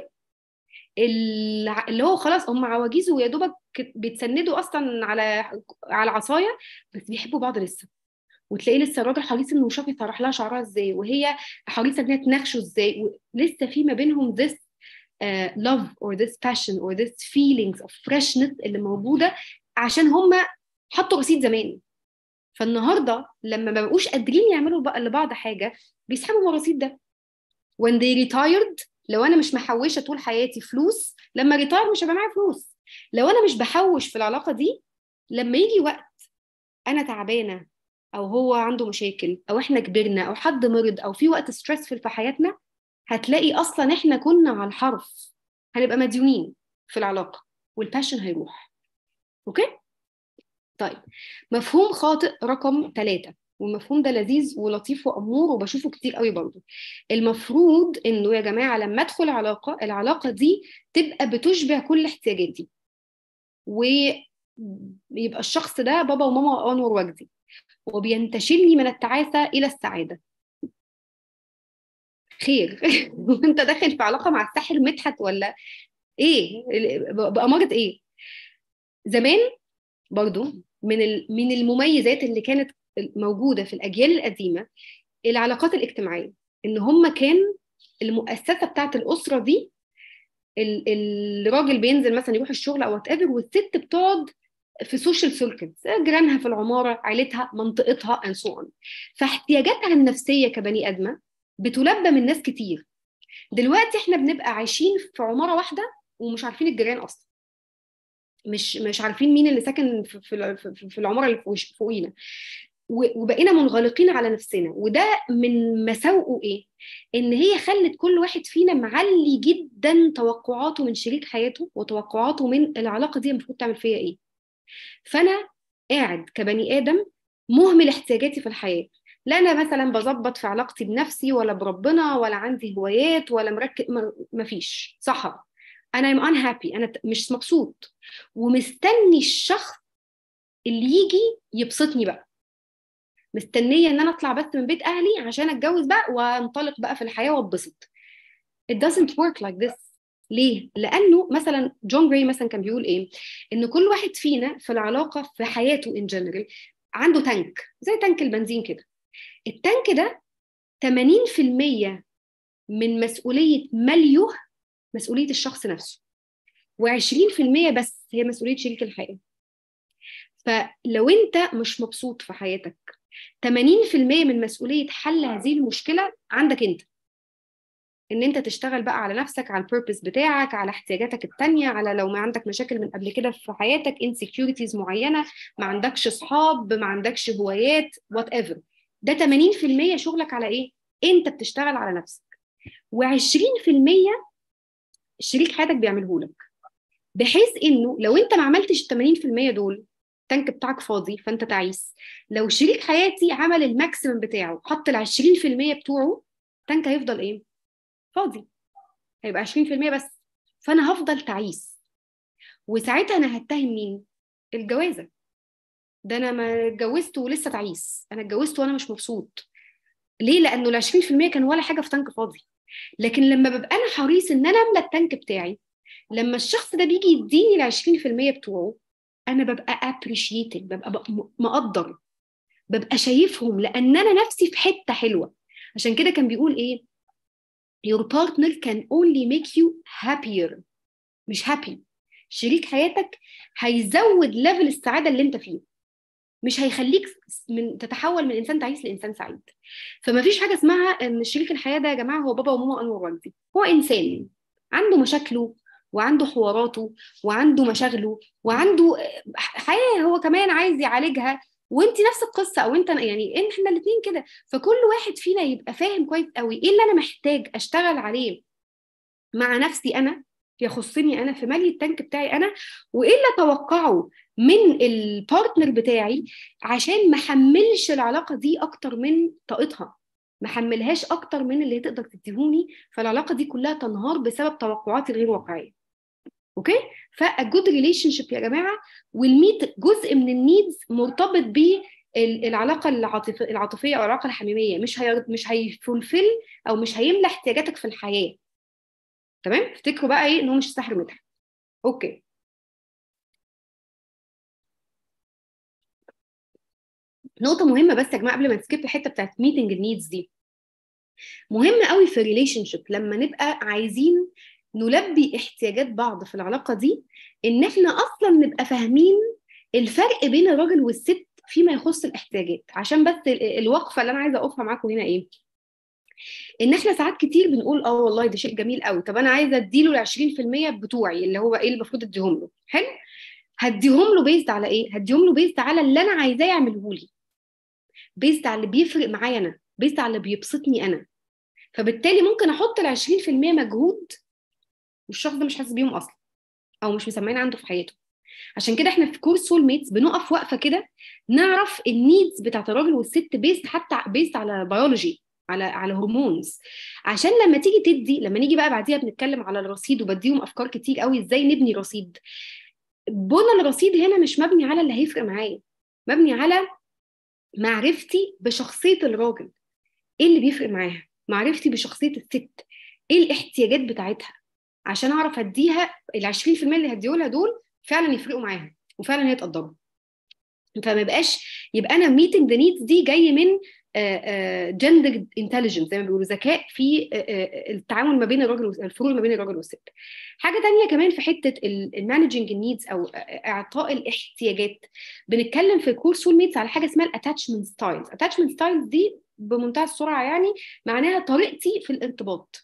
الع- اللي هو خلاص هم عواجيز ويا دوبك بيتسندوا اصلا على على عصايه، بس بيحبوا بعض لسه. وتلاقيه لسه الراجل حريص انه يشوف يطرح لها شعرها ازاي، وهي حريصه انها تناقشه ازاي، ولسه في ما بينهم this uh, love or this passion or this feelings of freshness اللي موجوده، عشان هم حطوا رصيد زمان. فالنهارده لما ما بقوش قادرين يعملوا بقى لبعض حاجه، بيسحبوا من الرصيد ده. when they retired، لو انا مش محوشه طول حياتي فلوس، لما ريتاير مش هيبقى معايا فلوس. لو انا مش بحوش في العلاقه دي، لما يجي وقت انا تعبانه او هو عنده مشاكل او احنا كبرنا او حد مرض او في وقت ستريسفل في حياتنا، هتلاقي اصلا احنا كنا على الحرف، هنبقى مديونين في العلاقه والباشن هيروح. اوكي؟ طيب، مفهوم خاطئ رقم ثلاثة، والمفهوم ده لذيذ ولطيف وأمور وبشوفه كتير قوي برضه. المفروض إنه يا جماعة لما أدخل علاقة، العلاقة دي تبقى بتشبع كل احتياجاتي، ويبقى الشخص ده بابا وماما وأنور وجدي، وبينتشلني من التعاسة إلى السعادة. خير وانت داخل في علاقة مع الساحر مدحت ولا ايه؟ بأمارة ايه؟ زمان برضو من ال- من المميزات اللي كانت موجودة في الأجيال القديمة العلاقات الاجتماعية، إن هم كان المؤسسة بتاعت الأسرة دي، ال- الراجل بينزل مثلا يروح الشغل أو وات ايفر، والست بتقعد في سوشيال سيركلز، جيرانها في العمارة، عيلتها، منطقتها and so on. فاحتياجاتها النفسية كبني آدمة بتلبى من ناس كتير. دلوقتي احنا بنبقى عايشين في عمارة واحدة ومش عارفين الجيران أصلا، مش مش عارفين مين اللي ساكن في في في في العمارة اللي فوق- فوقينا، وبقينا منغلقين على نفسنا. وده من مساوئه ايه؟ ان هي خلت كل واحد فينا معلي جدا توقعاته من شريك حياته وتوقعاته من العلاقه دي المفروض تعمل فيا ايه. فانا قاعد كبني ادم مهمل احتياجاتي في الحياه، لا انا مثلا بظبط في علاقتي بنفسي ولا بربنا ولا عندي هوايات ولا مركز، مفيش صح، انا ام unhappy، انا مش مبسوط، ومستني الشخص اللي يجي يبسطني بقى، مستنيه ان انا اطلع بس من بيت اهلي عشان اتجوز بقى وانطلق بقى في الحياه واتبسط. It doesn't work like this. ليه؟ لانه مثلا جون جراي مثلا كان بيقول ايه؟ ان كل واحد فينا في العلاقه في حياته ان جنرال عنده تانك زي تانك البنزين كده. التانك ده ثمانين في المية من مسؤوليه مليه مسؤوليه الشخص نفسه، و20 في المية بس هي مسؤوليه شريك الحياه. فلو انت مش مبسوط في حياتك، ثمانين في المية من مسؤوليه حل هذه المشكله عندك انت. ان انت تشتغل بقى على نفسك، على البيربس بتاعك، على احتياجاتك التانية، على لو ما عندك مشاكل من قبل كده في حياتك، insecurities معينة، ما عندكش صحاب، ما عندكش هوايات، whatever. ده ثمانين في المية شغلك على ايه؟ انت بتشتغل على نفسك. و20 في المية شريك حياتك بيعمله لك، بحيث انه لو انت ما عملتش ال ثمانين في المية دول التانك بتاعك فاضي، فانت تعيس. لو شريك حياتي عمل الماكسيمم بتاعه، حط ال عشرين في المية بتوعه، التانك هيفضل ايه؟ فاضي، هيبقى عشرين في المية بس. فانا هفضل تعيس، وساعتها انا هتهم مين؟ الجوازه. ده انا ما اتجوزت ولسه تعيس، انا اتجوزت وانا مش مبسوط. ليه؟ لانه ال عشرين في المية كان ولا حاجه في تانك فاضي. لكن لما ببقى انا حريص ان انا املى التانك بتاعي، لما الشخص ده بيجي يديني ال عشرين في المية بتوعه، انا ببقى appreciated، ببقى, ببقى مقدر، ببقى شايفهم، لان انا نفسي في حته حلوه. عشان كده كان بيقول ايه؟ your partner can only make you happier، مش happy. شريك حياتك هيزود ليفل السعاده اللي انت فيه، مش هيخليك من تتحول من انسان تعيس لانسان سعيد. فما فيش حاجه اسمها ان شريك الحياه ده يا جماعه هو بابا وماما انا ووالدي. هو انسان عنده مشاكله وعنده حواراته وعنده مشاغله وعنده حياه هو كمان عايز يعالجها، وانت نفس القصه، او انت يعني احنا الاثنين كده. فكل واحد فينا يبقى فاهم كويس قوي ايه اللي انا محتاج اشتغل عليه مع نفسي انا، يخصني انا، في مالي التانك بتاعي انا، وايه اللي اتوقعه من البارتنر بتاعي، عشان ما حملش العلاقه دي اكتر من طاقتها، ما حملهاش اكتر من اللي هي تقدر تديهوني، فالعلاقه دي كلها تنهار بسبب توقعاتي الغير واقعيه. اوكي؟ فالجود ريليشن شيب يا جماعه والميت جزء من النيدز مرتبط ب العلاقه العاطفيه العاطفيه او العلاقه الحميميه، مش هي مش هيفولفل او مش هيملى احتياجاتك في الحياه. تمام؟ افتكروا بقى ايه؟ انه مش السحر متعه. اوكي. نقطه مهمه بس يا جماعه قبل ما نسكيب الحته بتاعت ميتنج النيدز دي، مهم قوي في الريليشن شيب لما نبقى عايزين نلبي احتياجات بعض في العلاقه دي، ان احنا اصلا نبقى فاهمين الفرق بين الراجل والست فيما يخص الاحتياجات. عشان بس الوقفه اللي انا عايزه اقفها معاكم هنا ايه؟ ان احنا ساعات كتير بنقول اه والله ده شيء جميل قوي، طب انا عايزه اديله ال عشرين في المية بتوعي اللي هو ايه المفروض اديهم له. حلو. هديهم له بيزد على ايه؟ هديهم له بيزد على اللي انا عايزاه يعمله لي، بيزد على اللي بيفرق معايا انا، بيزد على اللي بيبسطني انا. فبالتالي ممكن احط ال عشرين في المية مجهود والشخص ده مش حاسس بيهم اصلا، او مش مسمعين عنده في حياته. عشان كده احنا في كورس سول ميتس بنقف وقفه كده نعرف النيدز بتاعت الراجل والست بيزد، حتى بيزد على بيولوجي، على على هرمونز. عشان لما تيجي تدي، لما نيجي بقى بعديها بنتكلم على الرصيد وبديهم افكار كتير قوي ازاي نبني رصيد. بنى الرصيد هنا مش مبني على اللي هيفرق معايا، مبني على معرفتي بشخصيه الراجل، ايه اللي بيفرق معاها، معرفتي بشخصيه الست، ايه الاحتياجات بتاعتها، عشان اعرف اديها ال عشرين في المية اللي هديهولها دول فعلا يفرقوا معاها وفعلا هي تقدرهم. فما يبقاش يبقى انا ميتنج ذا نيدز دي جاي من جندر انتليجنس زي ما بيقولوا، ذكاء في التعامل ما بين الراجل والفروق ما بين الراجل والست. حاجه تانية كمان في حته المانجنج النيدز او اعطاء الاحتياجات، بنتكلم في كورس سول ميتس على حاجه اسمها الاتاتشمنت ستايلز. الاتاتشمنت ستايلز دي بمنتهى السرعه يعني معناها طريقتي في الارتباط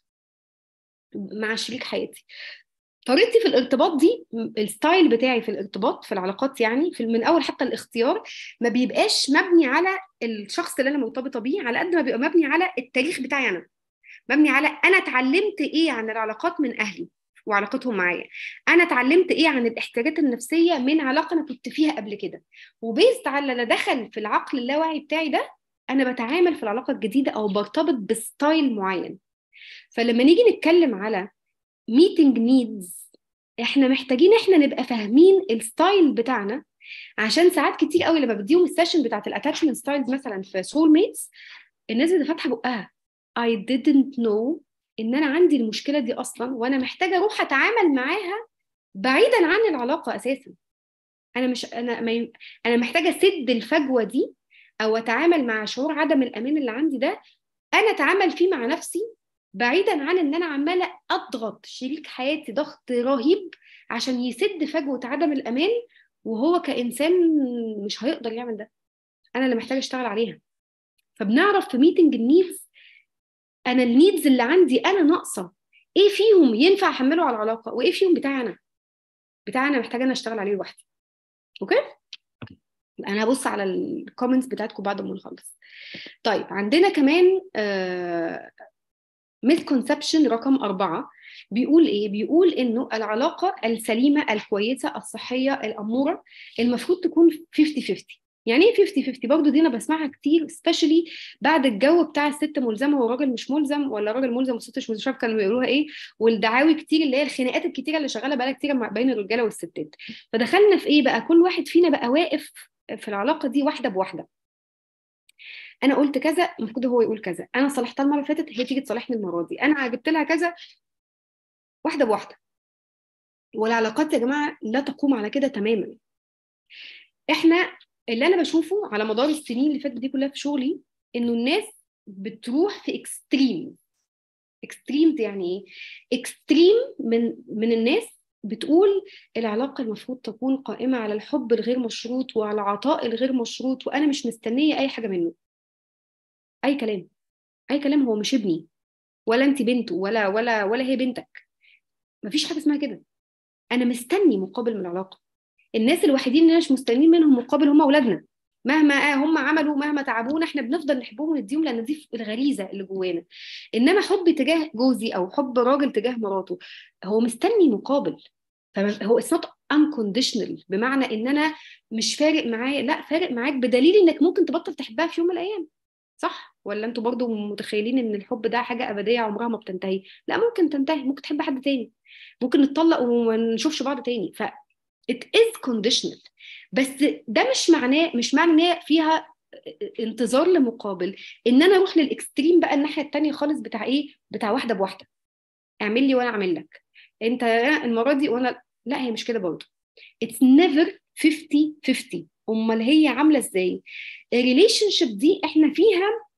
مع شريك حياتي. طريقتي في الارتباط دي، الستايل بتاعي في الارتباط في العلاقات يعني في من اول حتى الاختيار، ما بيبقاش مبني على الشخص اللي انا مرتبطه بيه على قد ما بيبقى مبني على التاريخ بتاعي انا، مبني على انا اتعلمت ايه عن العلاقات من اهلي وعلاقتهم معايا، انا اتعلمت ايه عن الاحتياجات النفسيه من علاقه انا كنت فيها قبل كده، وبيست على اللي دخل في العقل اللاواعي بتاعي ده انا بتعامل في العلاقه الجديده او برتبط بستايل معين. فلما نيجي نتكلم على meeting needs، احنا محتاجين احنا نبقى فاهمين الستايل بتاعنا عشان ساعات كتير قوي لما بديهم السيشن بتاعت الاتاتشمنت ستايلز مثلا في سول ميتس، الناس اللي فاتحه بقها I didn't know ان انا عندي المشكله دي اصلا، وانا محتاجه اروح اتعامل معاها بعيدا عن العلاقه اساسا. انا مش انا ما انا محتاجه اسد الفجوه دي، او اتعامل مع شعور عدم الامان اللي عندي ده، انا اتعامل فيه مع نفسي بعيدا عن ان انا عماله اضغط شريك حياتي ضغط رهيب عشان يسد فجوه عدم الامان، وهو كانسان مش هيقدر يعمل ده. انا اللي محتاجه اشتغل عليها. فبنعرف في ميتنج النيدز، انا النيدز اللي عندي انا ناقصه ايه فيهم ينفع احمله على العلاقه، وايه فيهم بتاعي انا بتاعي انا محتاجه انا اشتغل عليه لوحدي. اوكي، انا هبص على الكومنتس بتاعتكم بعد ما نخلص. طيب عندنا كمان مسكونسبشن رقم أربعة، بيقول إيه؟ بيقول إنه العلاقة السليمة الكويسة الصحية الأمورة المفروض تكون خمسين خمسين. يعني ايه خمسين خمسين؟ برضه دي انا بسمعها كتير سبيشالي بعد الجو بتاع الست ملزمه والراجل مش ملزم، ولا الراجل ملزم والست مش ملزم، كانوا بيقولوها ايه، والدعاوي كتير اللي هي الخناقات الكتيره اللي شغاله بقالها كتير بين الرجاله والستات. فدخلنا في ايه بقى؟ كل واحد فينا بقى واقف في العلاقه دي واحده بواحده. انا قلت كذا المفروض هو يقول كذا، انا صلحتها المره اللي فاتت هي تيجي تصالحني المره دي، انا جبت لها كذا، واحده بواحده. والعلاقات يا جماعه لا تقوم على كده تماما. احنا اللي انا بشوفه على مدار السنين اللي فاتت دي كلها في شغلي، انه الناس بتروح في اكستريم. اكستريم يعني ايه؟ اكستريم من من الناس بتقول العلاقه المفروض تكون قائمه على الحب الغير مشروط وعلى العطاء الغير مشروط، وانا مش مستنيه اي حاجه منه. اي كلام، اي كلام. هو مش ابني، ولا انت بنته، ولا ولا ولا هي بنتك. مفيش حاجه اسمها كده. انا مستني مقابل من العلاقه. الناس الوحيدين اللي مش مستنيين منهم مقابل هم اولادنا. مهما هم عملوا، مهما تعبونا، احنا بنفضل نحبهم ونديهم لان دي الغريزه اللي جوانا. انما حب تجاه جوزي او حب راجل تجاه مراته هو مستني مقابل. فهو it's not unconditional، بمعنى ان انا مش فارق معايا، لا فارق معاك بدليل انك ممكن تبطل تحبها في يوم من الايام. صح ولا انتوا برضو متخيلين ان الحب ده حاجه ابديه عمرها ما بتنتهي؟ لا، ممكن تنتهي، ممكن تحب حد تاني، ممكن نتطلق وما نشوفش بعض تاني. ف it is conditional. بس ده مش معناه مش معناه ان هي فيها انتظار لمقابل، ان انا اروح للاكستريم بقى الناحيه التانيه خالص بتاع ايه، بتاع واحده بواحده، اعمل لي وانا اعمل لك، انت المره دي وانا. لا، هي مش كده برضه. it's never خمسين خمسين. امال هي عامله ازاي؟ الريليشن شيب دي احنا فيها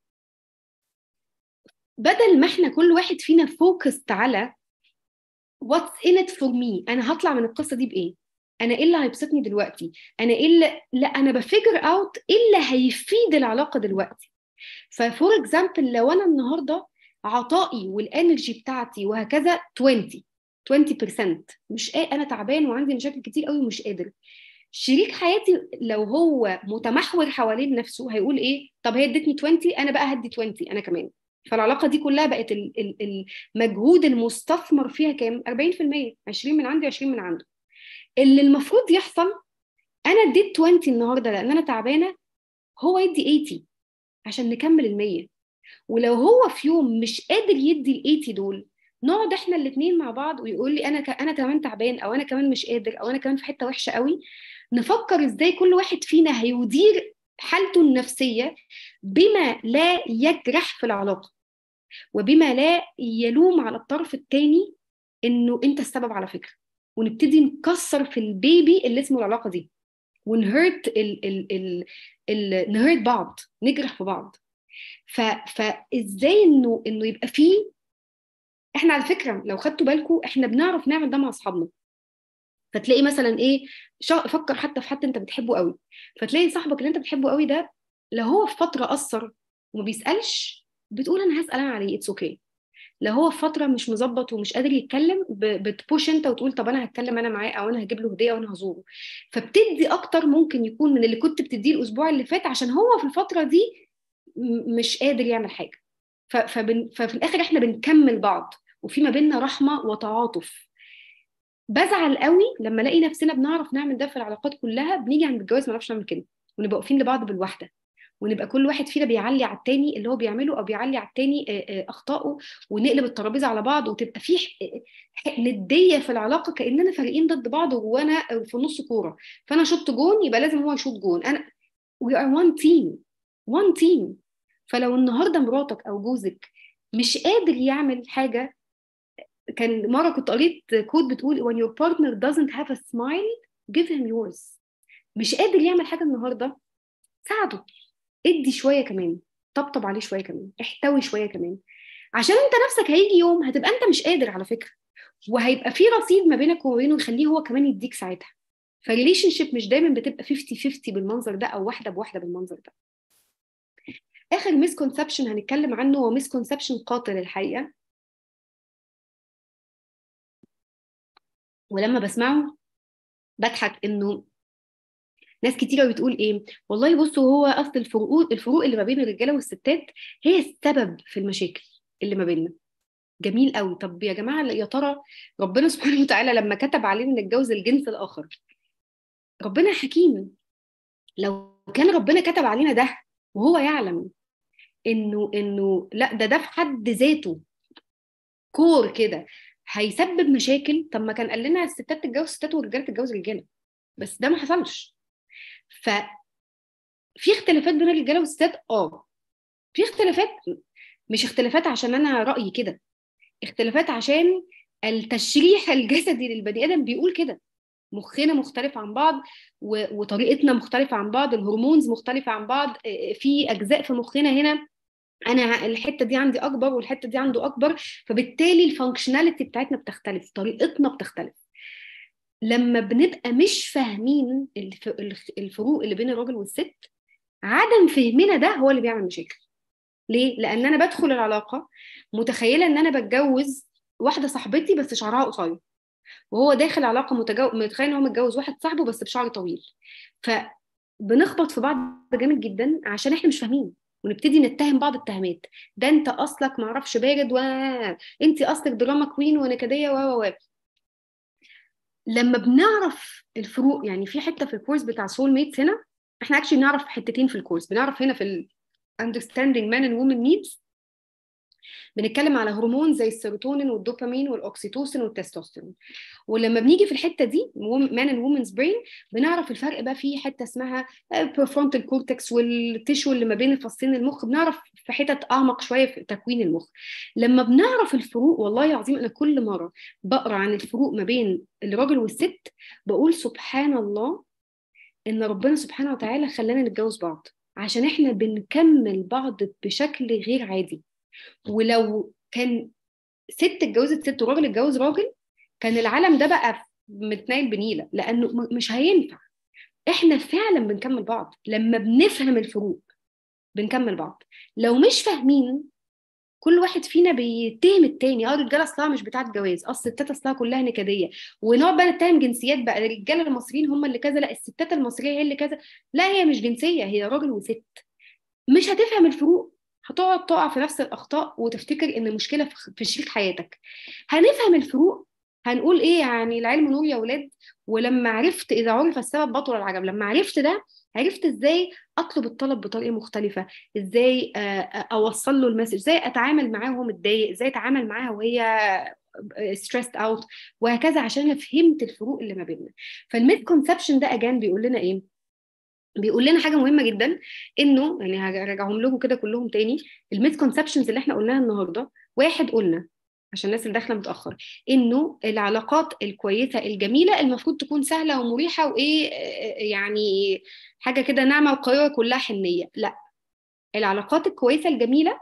بدل ما احنا كل واحد فينا فوكست على what's in it for me، انا هطلع من القصه دي بايه، انا ايه اللي هيبسطني دلوقتي، انا ايه اللي، لا انا بفيجر اوت ايه اللي هيفيد العلاقه دلوقتي. ففور اكزامبل لو انا النهارده عطائي والانرجي بتاعتي وهكذا عشرين عشرين بالمية، مش ايه، انا تعبان وعندي مشاكل كتير قوي ومش قادر. شريك حياتي لو هو متمحور حوالين نفسه هيقول ايه؟ طب هي ادتني عشرين، انا بقى هدي عشرين انا كمان. فالعلاقه دي كلها بقت المجهود المستثمر فيها كام؟ أربعين بالمية، عشرين من عندي عشرين من عنده. اللي المفروض يحصل، انا اديت عشرين النهارده لان انا تعبانه، هو يدي ثمانين عشان نكمل ال مية. ولو هو في يوم مش قادر يدي ال ثمانين دول، نقعد احنا الاثنين مع بعض ويقول لي انا ك... انا كمان تعبان، او انا كمان مش قادر، او انا كمان في حته وحشه قوي. نفكر ازاي كل واحد فينا هيدير حالته النفسيه بما لا يجرح في العلاقه، وبما لا يلوم على الطرف الثاني انه انت السبب على فكره، ونبتدي نكسر في البيبي اللي اسمه العلاقه دي، ونهرت ال ال ال ال نهرت بعض، نجرح في بعض. ف فازاي انه انه يبقى فيه، احنا على فكره لو خدتوا بالكم احنا بنعرف نعمل ده مع اصحابنا. فتلاقي مثلا ايه، فكر حتى في حد انت بتحبه قوي، فتلاقي صاحبك اللي انت بتحبه قوي ده لو هو في فتره قصر وما بيسالش، بتقول انا هسال انا عليه، اتس اوكي. لو هو في فتره مش مظبط ومش قادر يتكلم، بتبوش انت وتقول طب انا هتكلم انا معاه، او انا هجيب له هديه وانا هزوره. فبتدي اكتر ممكن يكون من اللي كنت بتديه الاسبوع اللي فات، عشان هو في الفتره دي مش قادر يعمل حاجه. فبن... ففي الاخر احنا بنكمل بعض، وفي ما بيننا رحمه وتعاطف. بزعل قوي لما الاقي نفسنا بنعرف نعمل ده في العلاقات كلها، بنيجي عند الجواز ما نعرفش نعمل كده، ونبقى واقفين لبعض بالوحده، ندبقى كل واحد فينا بيعلي على التاني اللي هو بيعمله، او بيعلي على التاني آه، آه، اخطائه، ونقلب الترابيزه على بعض، وتبقى في ح- ح- نديه في العلاقه، كاننا فريقين ضد بعض، وانا في نص كوره، فانا شوط جون يبقى لازم هو يشوط جون. انا we are one team one team. فلو النهارده مراتك او جوزك مش قادر يعمل حاجه، كان مره كنت قريت كود بتقول when your partner doesn't have a smile give him yours. مش قادر يعمل حاجه النهارده، ساعده، ادي شويه كمان، طبطب عليه شويه كمان، احتوي شويه كمان، عشان انت نفسك هيجي يوم هتبقى انت مش قادر على فكره، وهيبقى في رصيد ما بينك وبينه يخليه هو كمان يديك ساعتها. فالريليشن شيب مش دايما بتبقى خمسين خمسين بالمنظر ده، او واحده بواحده بالمنظر ده. اخر مسكونسبشن هنتكلم عنه هو مسكونسبشن قاتل الحقيقه، ولما بسمعه بضحك. انه ناس كتيره بتقول ايه، والله بصوا هو اصل الفروق الفروق اللي ما بين الرجاله والستات هي السبب في المشاكل اللي ما بيننا. جميل قوي. طب يا جماعه، يا ترى ربنا سبحانه وتعالى لما كتب علينا نتجوز الجنس الاخر، ربنا حكيم، لو كان ربنا كتب علينا ده وهو يعلم انه انه لا، ده ده في حد ذاته كور كده هيسبب مشاكل، طب ما كان قال لنا الستات تتجوز ستات والرجاله تتجوز رجاله، بس ده ما حصلش. ففي اختلافات بين الرجاله والستات، اه في اختلافات، مش اختلافات عشان انا رايي كده، اختلافات عشان التشريح الجسدي للبني ادم بيقول كده. مخنا مختلف عن بعض، وطريقتنا مختلفه عن بعض، الهرمونز مختلفه عن بعض، في اجزاء في مخنا هنا انا الحته دي عندي اكبر والحته دي عنده اكبر، فبالتالي الفانكشناليتي بتاعتنا بتختلف، طريقتنا بتختلف. لما بنبقى مش فاهمين الفروق اللي بين الراجل والست، عدم فهمنا ده هو اللي بيعمل مشاكل. ليه؟ لان انا بدخل العلاقه متخيله ان انا بتجوز واحده صاحبتي بس شعرها قصير، وهو داخل علاقه متجو... متخيل ان هو متجوز واحد صاحبه بس بشعر طويل. فبنخبط في بعض جامد جدا عشان احنا مش فاهمين، ونبتدي نتهم بعض التهمات. ده انت اصلك معرفش بارد، وانت اصلك دراما كوين ونكديه و و لما بنعرف الفروق، يعني في حته في الكورس بتاع سول ميتس هنا، احنا اكشلي بنعرف حتتين في الكورس. بنعرف هنا في ال understanding men and women needs، بنتكلم على هرمون زي السيروتونين والدوبامين والاكسيتوسين والتستوستيرون. ولما بنيجي في الحته دي مان اند وومنز برين، بنعرف الفرق بقى في حته اسمها البريفرونتال كورتكس والتيشو اللي ما بين فصين المخ، بنعرف في حتت اعمق شويه في تكوين المخ. لما بنعرف الفروق، والله العظيم انا كل مره بقرا عن الفروق ما بين الراجل والست بقول سبحان الله، ان ربنا سبحانه وتعالى خلانا نتجوز بعض عشان احنا بنكمل بعض بشكل غير عادي. ولو كان ست اتجوزت ست وراجل اتجوز راجل، كان العالم ده بقى متنايل بنيله، لانه مش هينفع. احنا فعلا بنكمل بعض لما بنفهم الفروق، بنكمل بعض. لو مش فاهمين، كل واحد فينا بيتهم التاني، اه الرجاله اصلها مش بتاعت جواز، اه الستات اصلها كلها نكديه، ونقعد بقى نتهم جنسيات بقى، الرجاله المصريين هم اللي كذا، لا الستات المصريه هي اللي كذا. لا، هي مش جنسيه، هي راجل وست. مش هتفهم الفروق، هتقعد تقع في نفس الأخطاء وتفتكر إن المشكلة في شريك حياتك. هنفهم الفروق، هنقول إيه يعني العلم نور يا ولاد. ولما عرفت إذا عرف السبب بطل العجب، لما عرفت ده عرفت إزاي أطلب الطلب بطريقة مختلفة، إزاي أوصل له المسج، إزاي أتعامل معاه وهو متضايق، إزاي أتعامل معاها وهي stressed out، وهكذا، عشان أنا فهمت الفروق اللي ما بيننا. فالميد كونسبشن ده أجان بيقول لنا إيه؟ بيقول لنا حاجه مهمه جدا، انه يعني هراجعهم لكم كده كلهم تاني. الميسكونسبشنز اللي احنا قلناها النهارده، واحد قلنا عشان الناس اللي داخله متاخر، انه العلاقات الكويسه الجميله المفروض تكون سهله ومريحه وايه، يعني حاجه كده ناعمه وقويه كلها حنيه. لا، العلاقات الكويسه الجميله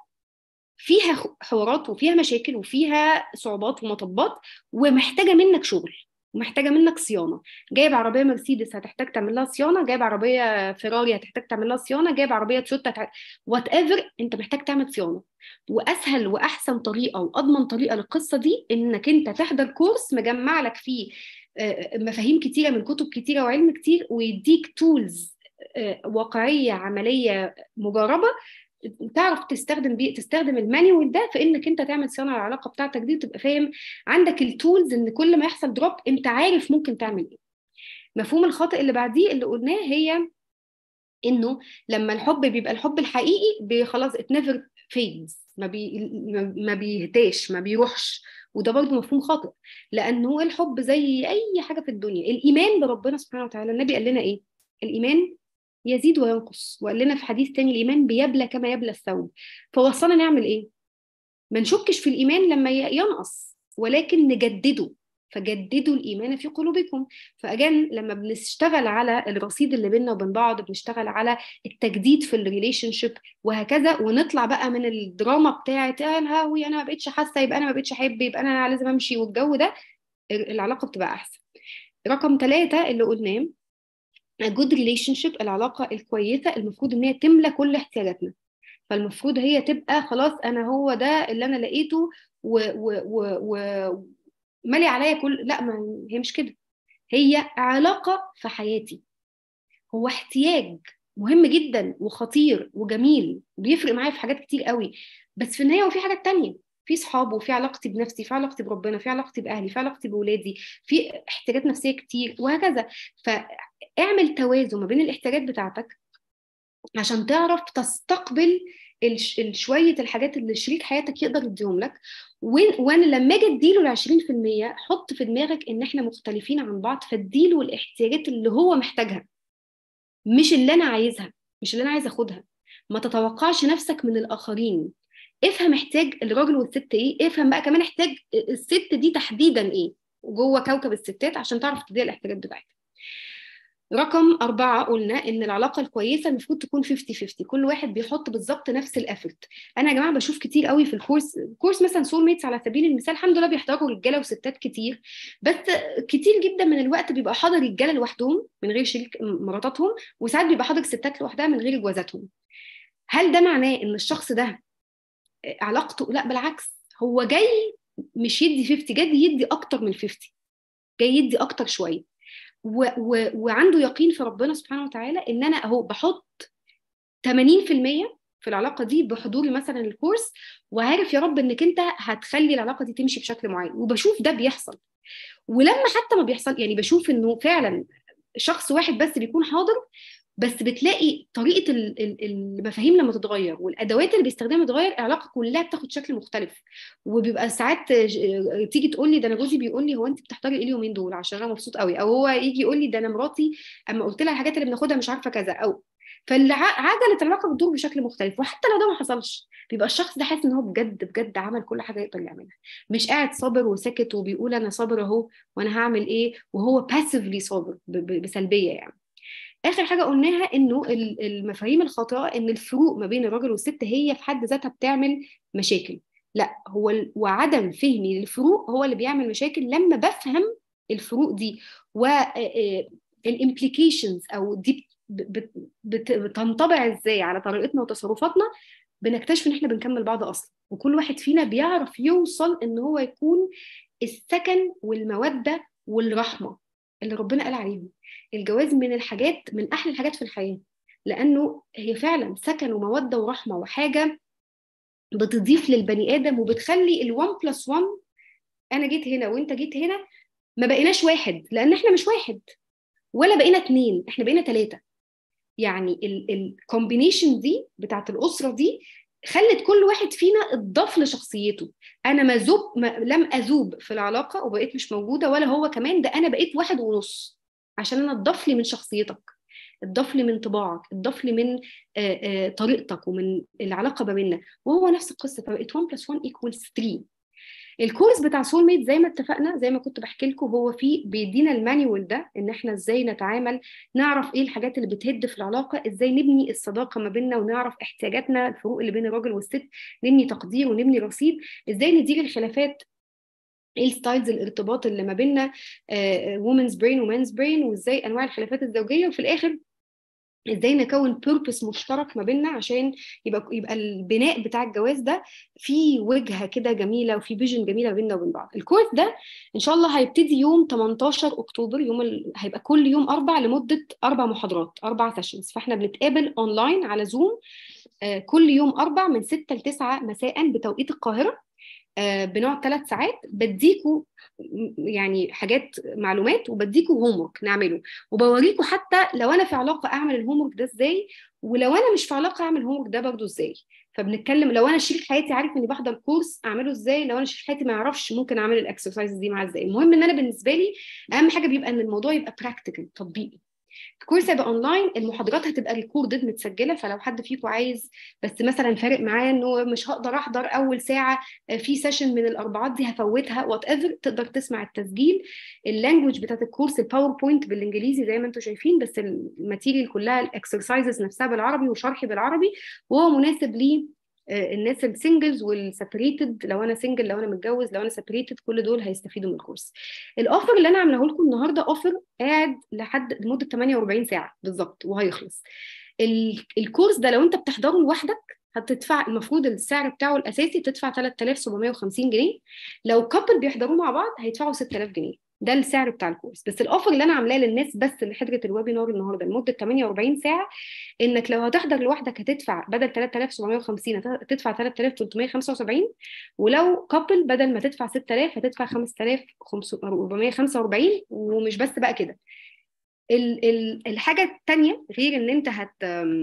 فيها حوارات وفيها مشاكل وفيها صعوبات ومطبات، ومحتاجه منك شغل ومحتاجه منك صيانه. جايب عربيه مرسيدس هتحتاج تعمل لها صيانه، جايب عربيه فيراري هتحتاج تعمل لها صيانه، جايب عربيه تويوتا هتح... وات ايفر انت محتاج تعمل صيانه. واسهل واحسن طريقه واضمن طريقه للقصه دي انك انت تحضر كورس مجمع لك فيه مفاهيم كتيره من كتب كتيره وعلم كتير، ويديك تولز واقعيه عمليه مجربه، تعرف تستخدم بيه تستخدم المانيوال ده في انك انت تعمل صيانه على العلاقه بتاعتك دي، وتبقى فاهم عندك التولز ان كل ما يحصل دروب انت عارف ممكن تعمل ايه. مفهوم الخاطئ اللي بعديه اللي قلناه هي انه لما الحب بيبقى الحب الحقيقي خلاص it never fades، ما بي ما بيهداش، ما بيروحش. وده برضه مفهوم خاطئ، لانه الحب زي اي حاجه في الدنيا. الايمان بربنا سبحانه وتعالى، النبي قال لنا ايه؟ الايمان يزيد وينقص، وقال لنا في حديث تاني الايمان بيبلى كما يبلى الثوب. فوصلنا نعمل ايه؟ ما نشكش في الايمان لما ينقص، ولكن نجدده. فجددوا الايمان في قلوبكم. فاجان لما بنشتغل على الرصيد اللي بيننا وبين بعض، بنشتغل على التجديد في الريليشن شيب وهكذا، ونطلع بقى من الدراما بتاعت اه الهاوي انا ما بقتش حاسه، يبقى انا ما بقتش احب، يبقى انا لازم امشي، والجو ده، العلاقه بتبقى احسن. رقم ثلاثة اللي قلناه a good relationship، العلاقه الكويسه المفروض ان هي تملى كل احتياجاتنا. فالمفروض هي تبقى خلاص انا هو ده اللي انا لقيته و و و و مالي عليا كل، لا، ما هي مش كده. هي علاقة في حياتي، هو احتياج مهم جدا وخطير وجميل، بيفرق معايا في حاجات كتير قوي. بس في النهاية وفي حاجات تانية، في صحاب، وفي علاقتي بنفسي، في علاقتي بربنا، في علاقتي بأهلي، في علاقتي بأولادي، في احتياجات نفسية كتير وهكذا. فاعمل توازن ما بين الاحتياجات بتاعتك عشان تعرف تستقبل الش- الشوية الحاجات اللي شريك حياتك يقدر يديهم لك. وإن- وانا لما اجي اديله ال عشرين في المية، حط في دماغك ان احنا مختلفين عن بعض، فاديله الاحتياجات اللي هو محتاجها، مش اللي انا عايزها، مش اللي انا عايزه اخدها. ما تتوقعش نفسك من الاخرين. افهم احتاج الراجل والست ايه، افهم بقى كمان احتاج الست دي تحديدا ايه جوه كوكب الستات، عشان تعرف تديها الاحتياجات بتاعتها. رقم أربعة قلنا إن العلاقة الكويسة المفروض تكون خمسين خمسين، كل واحد بيحط بالظبط نفس الأفرت. أنا يا جماعة بشوف كتير قوي في الكورس، كورس مثلا سول ميتس على سبيل المثال، الحمد لله بيحضروا رجالة وستات كتير، بس كتير جدا من الوقت بيبقى حاضر رجالة لوحدهم من غير شريك مراتاتهم، وساعات بيبقى حاضر ستات لوحدها من غير جوازاتهم. هل ده معناه إن الشخص ده علاقته؟ لا بالعكس، هو جاي مش يدي خمسين، جاي يدي أكتر من خمسين، جاي يدي أكتر شوية، و و وعنده يقين في ربنا سبحانه وتعالى ان انا اهو بحط ثمانين في المية في العلاقه دي بحضوري مثلا الكورس، وعارف يا رب انك انت هتخلي العلاقه دي تمشي بشكل معين. وبشوف ده بيحصل. ولما حتى ما بيحصل، يعني بشوف انه فعلا شخص واحد بس بيكون حاضر، بس بتلاقي طريقه ال- ال- المفاهيم لما تتغير والادوات اللي بيستخدمها تتغير، العلاقه كلها بتاخد شكل مختلف. وبيبقى ساعات ج- تيجي تقول لي ده انا جوزي بيقول لي هو انت بتحضري ايه اليومين دول عشان انا مبسوط قوي، او هو يجي يقول لي ده انا مراتي اما قلت لها الحاجات اللي بناخدها مش عارفه كذا، او فعجله العلاقه بتدور بشكل مختلف. وحتى لو ده ما حصلش، بيبقى الشخص ده حاسس ان هو بجد بجد عمل كل حاجه يقدر يعملها، مش قاعد صابر وساكت وبيقول انا صابر اهو وانا هعمل ايه، وهو باسفلي صابر ب- ب- بسلبيه يعني. اخر حاجه قلناها انه ال- المفاهيم الخاطئه ان الفروق ما بين الراجل والست هي في حد ذاتها بتعمل مشاكل. لا، هو ال- وعدم فهمي للفروق هو اللي بيعمل مشاكل. لما بفهم الفروق دي والامبليكيشنز او دي بت- بت- بتنطبع ازاي على طريقتنا وتصرفاتنا، بنكتشف ان احنا بنكمل بعض اصلا. وكل واحد فينا بيعرف يوصل ان هو يكون السكن والموده والرحمه اللي ربنا قال عليهم. الجواز من الحاجات، من احلى الحاجات في الحياه، لانه هي فعلا سكن وموده ورحمه، وحاجه بتضيف للبني ادم وبتخلي ال1 بلس واحد، انا جيت هنا وانت جيت هنا، ما بقيناش واحد، لان احنا مش واحد، ولا بقينا اتنين، احنا بقينا تلاته. يعني الكومبينيشن دي بتاعت الاسره دي خلت كل واحد فينا اتضاف لشخصيته. انا ما ذوب ما لم اذوب في العلاقه وبقيت مش موجوده، ولا هو كمان، ده انا بقيت واحد ونص، عشان انا اتضاف لي من شخصيتك، اتضاف لي من طباعك، اتضاف لي من آه، آه، طريقتك ومن العلاقه ما بيننا. وهو نفس القصه، فبقيت واحد بلس واحد equals ثلاثة. الكورس بتاع سول ميت زي ما اتفقنا، زي ما كنت بحكي لكم، هو فيه بيدينا المانيوال ده ان احنا ازاي نتعامل، نعرف ايه الحاجات اللي بتهد في العلاقه، ازاي نبني الصداقه ما بيننا ونعرف احتياجاتنا، الفروق اللي بين الراجل والست، نبني تقدير ونبني رصيد، ازاي ندير الخلافات، ايه ستايلز الارتباط اللي ما بيننا، وومنز برين ومانز برين، وازاي انواع الخلافات الزوجيه، وفي الاخر ازاي نكون بيربس مشترك ما بيننا عشان يبقى يبقى البناء بتاع الجواز ده في وجهه كده جميله وفي فيجن جميله بيننا وبين بعض. الكورس ده ان شاء الله هيبتدي يوم تمنتاشر اكتوبر، يوم ال... هيبقى كل يوم اربع لمده اربع محاضرات، اربع سيشنز. فاحنا بنتقابل اونلاين على زوم آه، كل يوم اربع من ستة ل تسعة مساء بتوقيت القاهره. آه بنقعد ثلاث ساعات، بديكوا يعني حاجات معلومات، وبديكوا هوم ورك نعمله، وبوريكوا حتى لو انا في علاقه اعمل الهوم ورك ده ازاي، ولو انا مش في علاقه اعمل الهوم ورك ده برضه ازاي. فبنتكلم لو انا شريك حياتي عارف اني بحضر كورس اعمله ازاي، لو انا شريك حياتي ما يعرفش ممكن اعمل الاكسرسايز دي معاه ازاي. المهم ان انا بالنسبه لي اهم حاجه بيبقى ان الموضوع يبقى براكتيكال تطبيقي. الكورس هيبقى اونلاين، المحاضرات هتبقى ريكوردد متسجله، فلو حد فيكم عايز بس مثلا فارق معاه انه مش هقدر احضر اول ساعه في سيشن من الاربعات دي هفوتها وات ايفر، تقدر تسمع التسجيل. اللانجوج بتاعت الكورس الباوربوينت بالانجليزي زي ما انتم شايفين، بس الماتيريال كلها الاكسرسايزز نفسها بالعربي وشرحي بالعربي، وهو مناسب ليه الناس السنجلز والسيبريتد، لو انا سنجل لو انا متجوز لو انا سيبريتد، كل دول هيستفيدوا من الكورس. الاوفر اللي انا عاملاه لكم النهارده اوفر قاعد لحد لمده ثمانية وأربعين ساعه بالظبط وهيخلص. الكورس ده لو انت بتحضره لوحدك هتدفع، المفروض السعر بتاعه الاساسي تدفع ثلاثة آلاف وسبعمية وخمسين جنيه، لو كابل بيحضروا مع بعض هيدفعوا ستة آلاف جنيه، ده السعر بتاع الكورس. بس الاوفر اللي انا عاملاه للناس بس اللي حضرت الويبينار النهارده لمده ثمانية وأربعين ساعه، انك لو هتحضر لوحدك هتدفع بدل ثلاثة آلاف وسبعمية وخمسين هتدفع ثلاثة آلاف وثلاثمية وخمسة وسبعين، ولو كابل بدل ما تدفع ستة آلاف هتدفع خمسة آلاف وأربعمية وخمسة وأربعين. ومش بس بقى كده، ال ال الحاجه الثانيه غير ان انت هت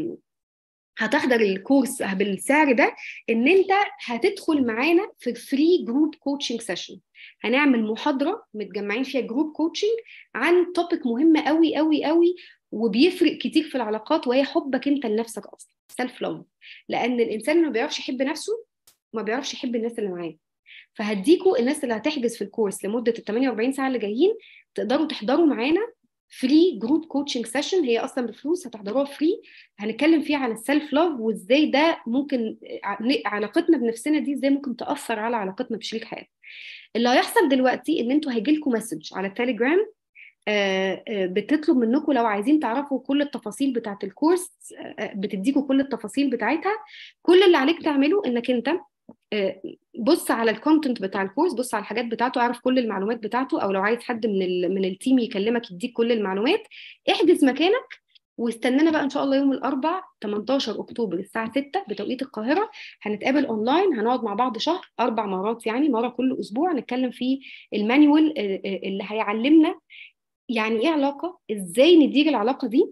هتحضر الكورس بالسعر ده، ان انت هتدخل معانا في فري جروب كوتشنج سيشن. هنعمل محاضره متجمعين فيها جروب كوتشنج عن توبيك مهم قوي قوي قوي وبيفرق كتير في العلاقات، وهي حبك انت لنفسك اصلا، سيلف لاف. لان الانسان اللي ما بيعرفش يحب نفسه ما بيعرفش يحب الناس اللي معاه. فهديكوا الناس اللي هتحجز في الكورس لمده ال ثمانية وأربعين ساعه اللي جايين تقدروا تحضروا معانا فري جروب كوتشنج سيشن، هي اصلا بفلوس هتحضروها فري. هنتكلم فيها عن السيلف لاف وازاي ده ممكن علاقتنا بنفسنا دي ازاي ممكن تاثر على علاقتنا بشريك حياتنا. اللي هيحصل دلوقتي ان انتوا هيجي لكم مسج على التليجرام بتطلب منكم لو عايزين تعرفوا كل التفاصيل بتاعه الكورس، بتديكوا كل التفاصيل بتاعتها. كل اللي عليك تعمله انك انت بص على الكونتنت بتاع الكورس، بص على الحاجات بتاعته، اعرف كل المعلومات بتاعته، او لو عايز حد من ال من التيم يكلمك يديك كل المعلومات، احجز مكانك واستنانا بقى ان شاء الله يوم الاربعاء تمنتاشر اكتوبر الساعه ستة بتوقيت القاهره. هنتقابل اونلاين، هنقعد مع بعض شهر اربع مرات يعني مره كل اسبوع، نتكلم فيه المانيوال اللي هيعلمنا يعني ايه علاقه، ازاي ندير العلاقه دي،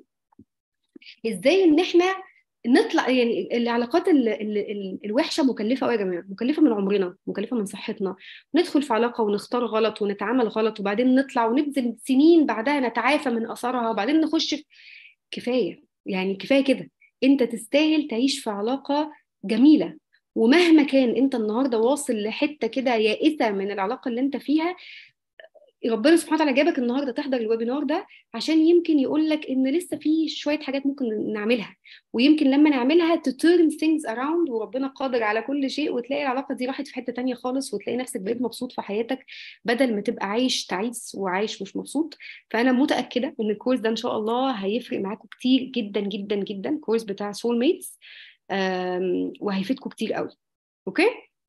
ازاي ان احنا نطلع. يعني العلاقات ال ال ال الوحشه مكلفه قوي يا جماعه، مكلفه من عمرنا، مكلفه من صحتنا. ندخل في علاقه ونختار غلط ونتعامل غلط وبعدين نطلع ونبذل سنين بعدها نتعافى من اثارها وبعدين نخش في... كفايه يعني، كفايه كده. انت تستاهل تعيش في علاقه جميله. ومهما كان انت النهارده واصل لحته كده يائسه من العلاقه اللي انت فيها، ربنا سبحانه وتعالى جابك النهارده تحضر الويبينار ده عشان يمكن يقول لك ان لسه في شويه حاجات ممكن نعملها، ويمكن لما نعملها to turn things around، وربنا قادر على كل شيء، وتلاقي العلاقه دي راحت في حته تانية خالص، وتلاقي نفسك بقيت مبسوط في حياتك بدل ما تبقى عايش تعيس وعايش مش مبسوط. فانا متاكده ان الكورس ده ان شاء الله هيفرق معاكم كتير جدا جدا جدا، الكورس بتاع سول ميتس، وهيفيدكم كتير قوي. اوكي.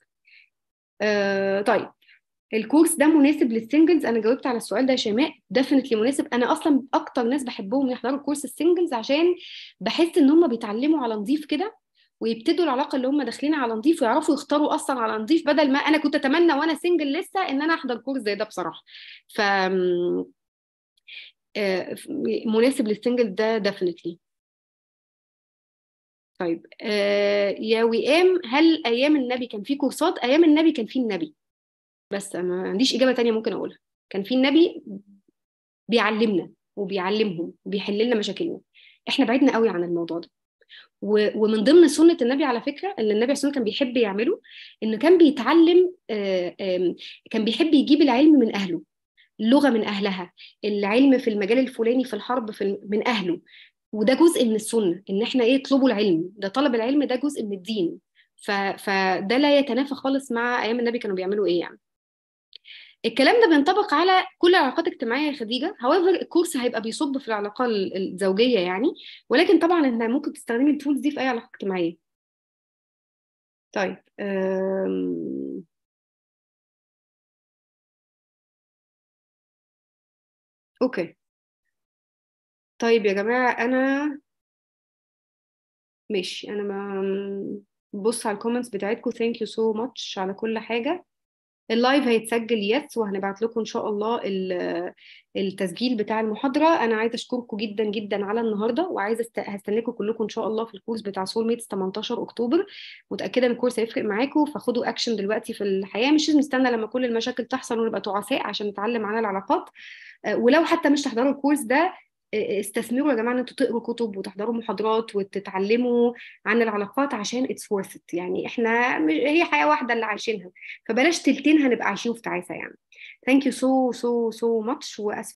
آه طيب، الكورس ده مناسب للسنجلز؟ انا جاوبت على السؤال ده يا شيماء، ديفنتلي مناسب. انا اصلا اكتر ناس بحبهم يحضروا كورس السنجلز عشان بحس ان هم بيتعلموا على نظيف كده، ويبتدوا العلاقه اللي هم داخلين على نظيف، ويعرفوا يختاروا اصلا على نظيف، بدل ما انا كنت اتمنى وانا سنجل لسه ان انا احضر كورس زي ده بصراحه. ف مناسب للسنجل ده ديفنتلي. طيب آه يا وئام، هل ايام النبي كان في كورسات؟ ايام النبي كان في النبي، بس انا ما عنديش اجابه تانية ممكن اقولها. كان في النبي بيعلمنا وبيعلمهم وبيحل لنا مشاكلنا. احنا بعدنا قوي عن الموضوع ده. ومن ضمن سنه النبي على فكره اللي النبي عليه الصلاه كان بيحب يعمله، انه كان بيتعلم، كان بيحب يجيب العلم من اهله، اللغه من اهلها، العلم في المجال الفلاني في الحرب في من اهله. وده جزء من السنه، ان احنا ايه، اطلبوا العلم، ده طلب العلم ده جزء من الدين. فده لا يتنافى خالص مع ايام النبي كانوا بيعملوا ايه يعني. الكلام ده بينطبق على كل العلاقات الاجتماعيه يا خديجه، however الكورس هيبقى بيصب في العلاقه الزوجيه يعني، ولكن طبعا انت ممكن تستخدمي التولز دي في اي علاقه اجتماعيه. طيب أم... اوكي. طيب يا جماعه انا ماشي، انا ما بص على الكومنتس بتاعتكم، ثانك يو سو ماتش على كل حاجه. اللايف هيتسجل يس، وهنبعت لكم ان شاء الله ال- التسجيل بتاع المحاضره. انا عايزه اشكركم جدا جدا على النهارده، وعايزه است... هستناكم كلكم ان شاء الله في الكورس بتاع سول ميتس تمنتاشر اكتوبر. متاكده ان الكورس هيفرق معاكم، فخدوا اكشن دلوقتي في الحياه، مش لازم نستنى لما كل المشاكل تحصل ونبقى تعساء عشان نتعلم عن العلاقات. آه، ولو حتى مش تحضروا الكورس ده، آه، استثمروا يا جماعه ان انتوا تقروا كتب وتحضروا محاضرات وتتعلموا عن العلاقات، عشان اتس worth it. يعني احنا هي حياه واحده اللي عايشينها، فبلاش تلتين هنبقى عايشين في تعاسه يعني. Thank you so so so much. وأسف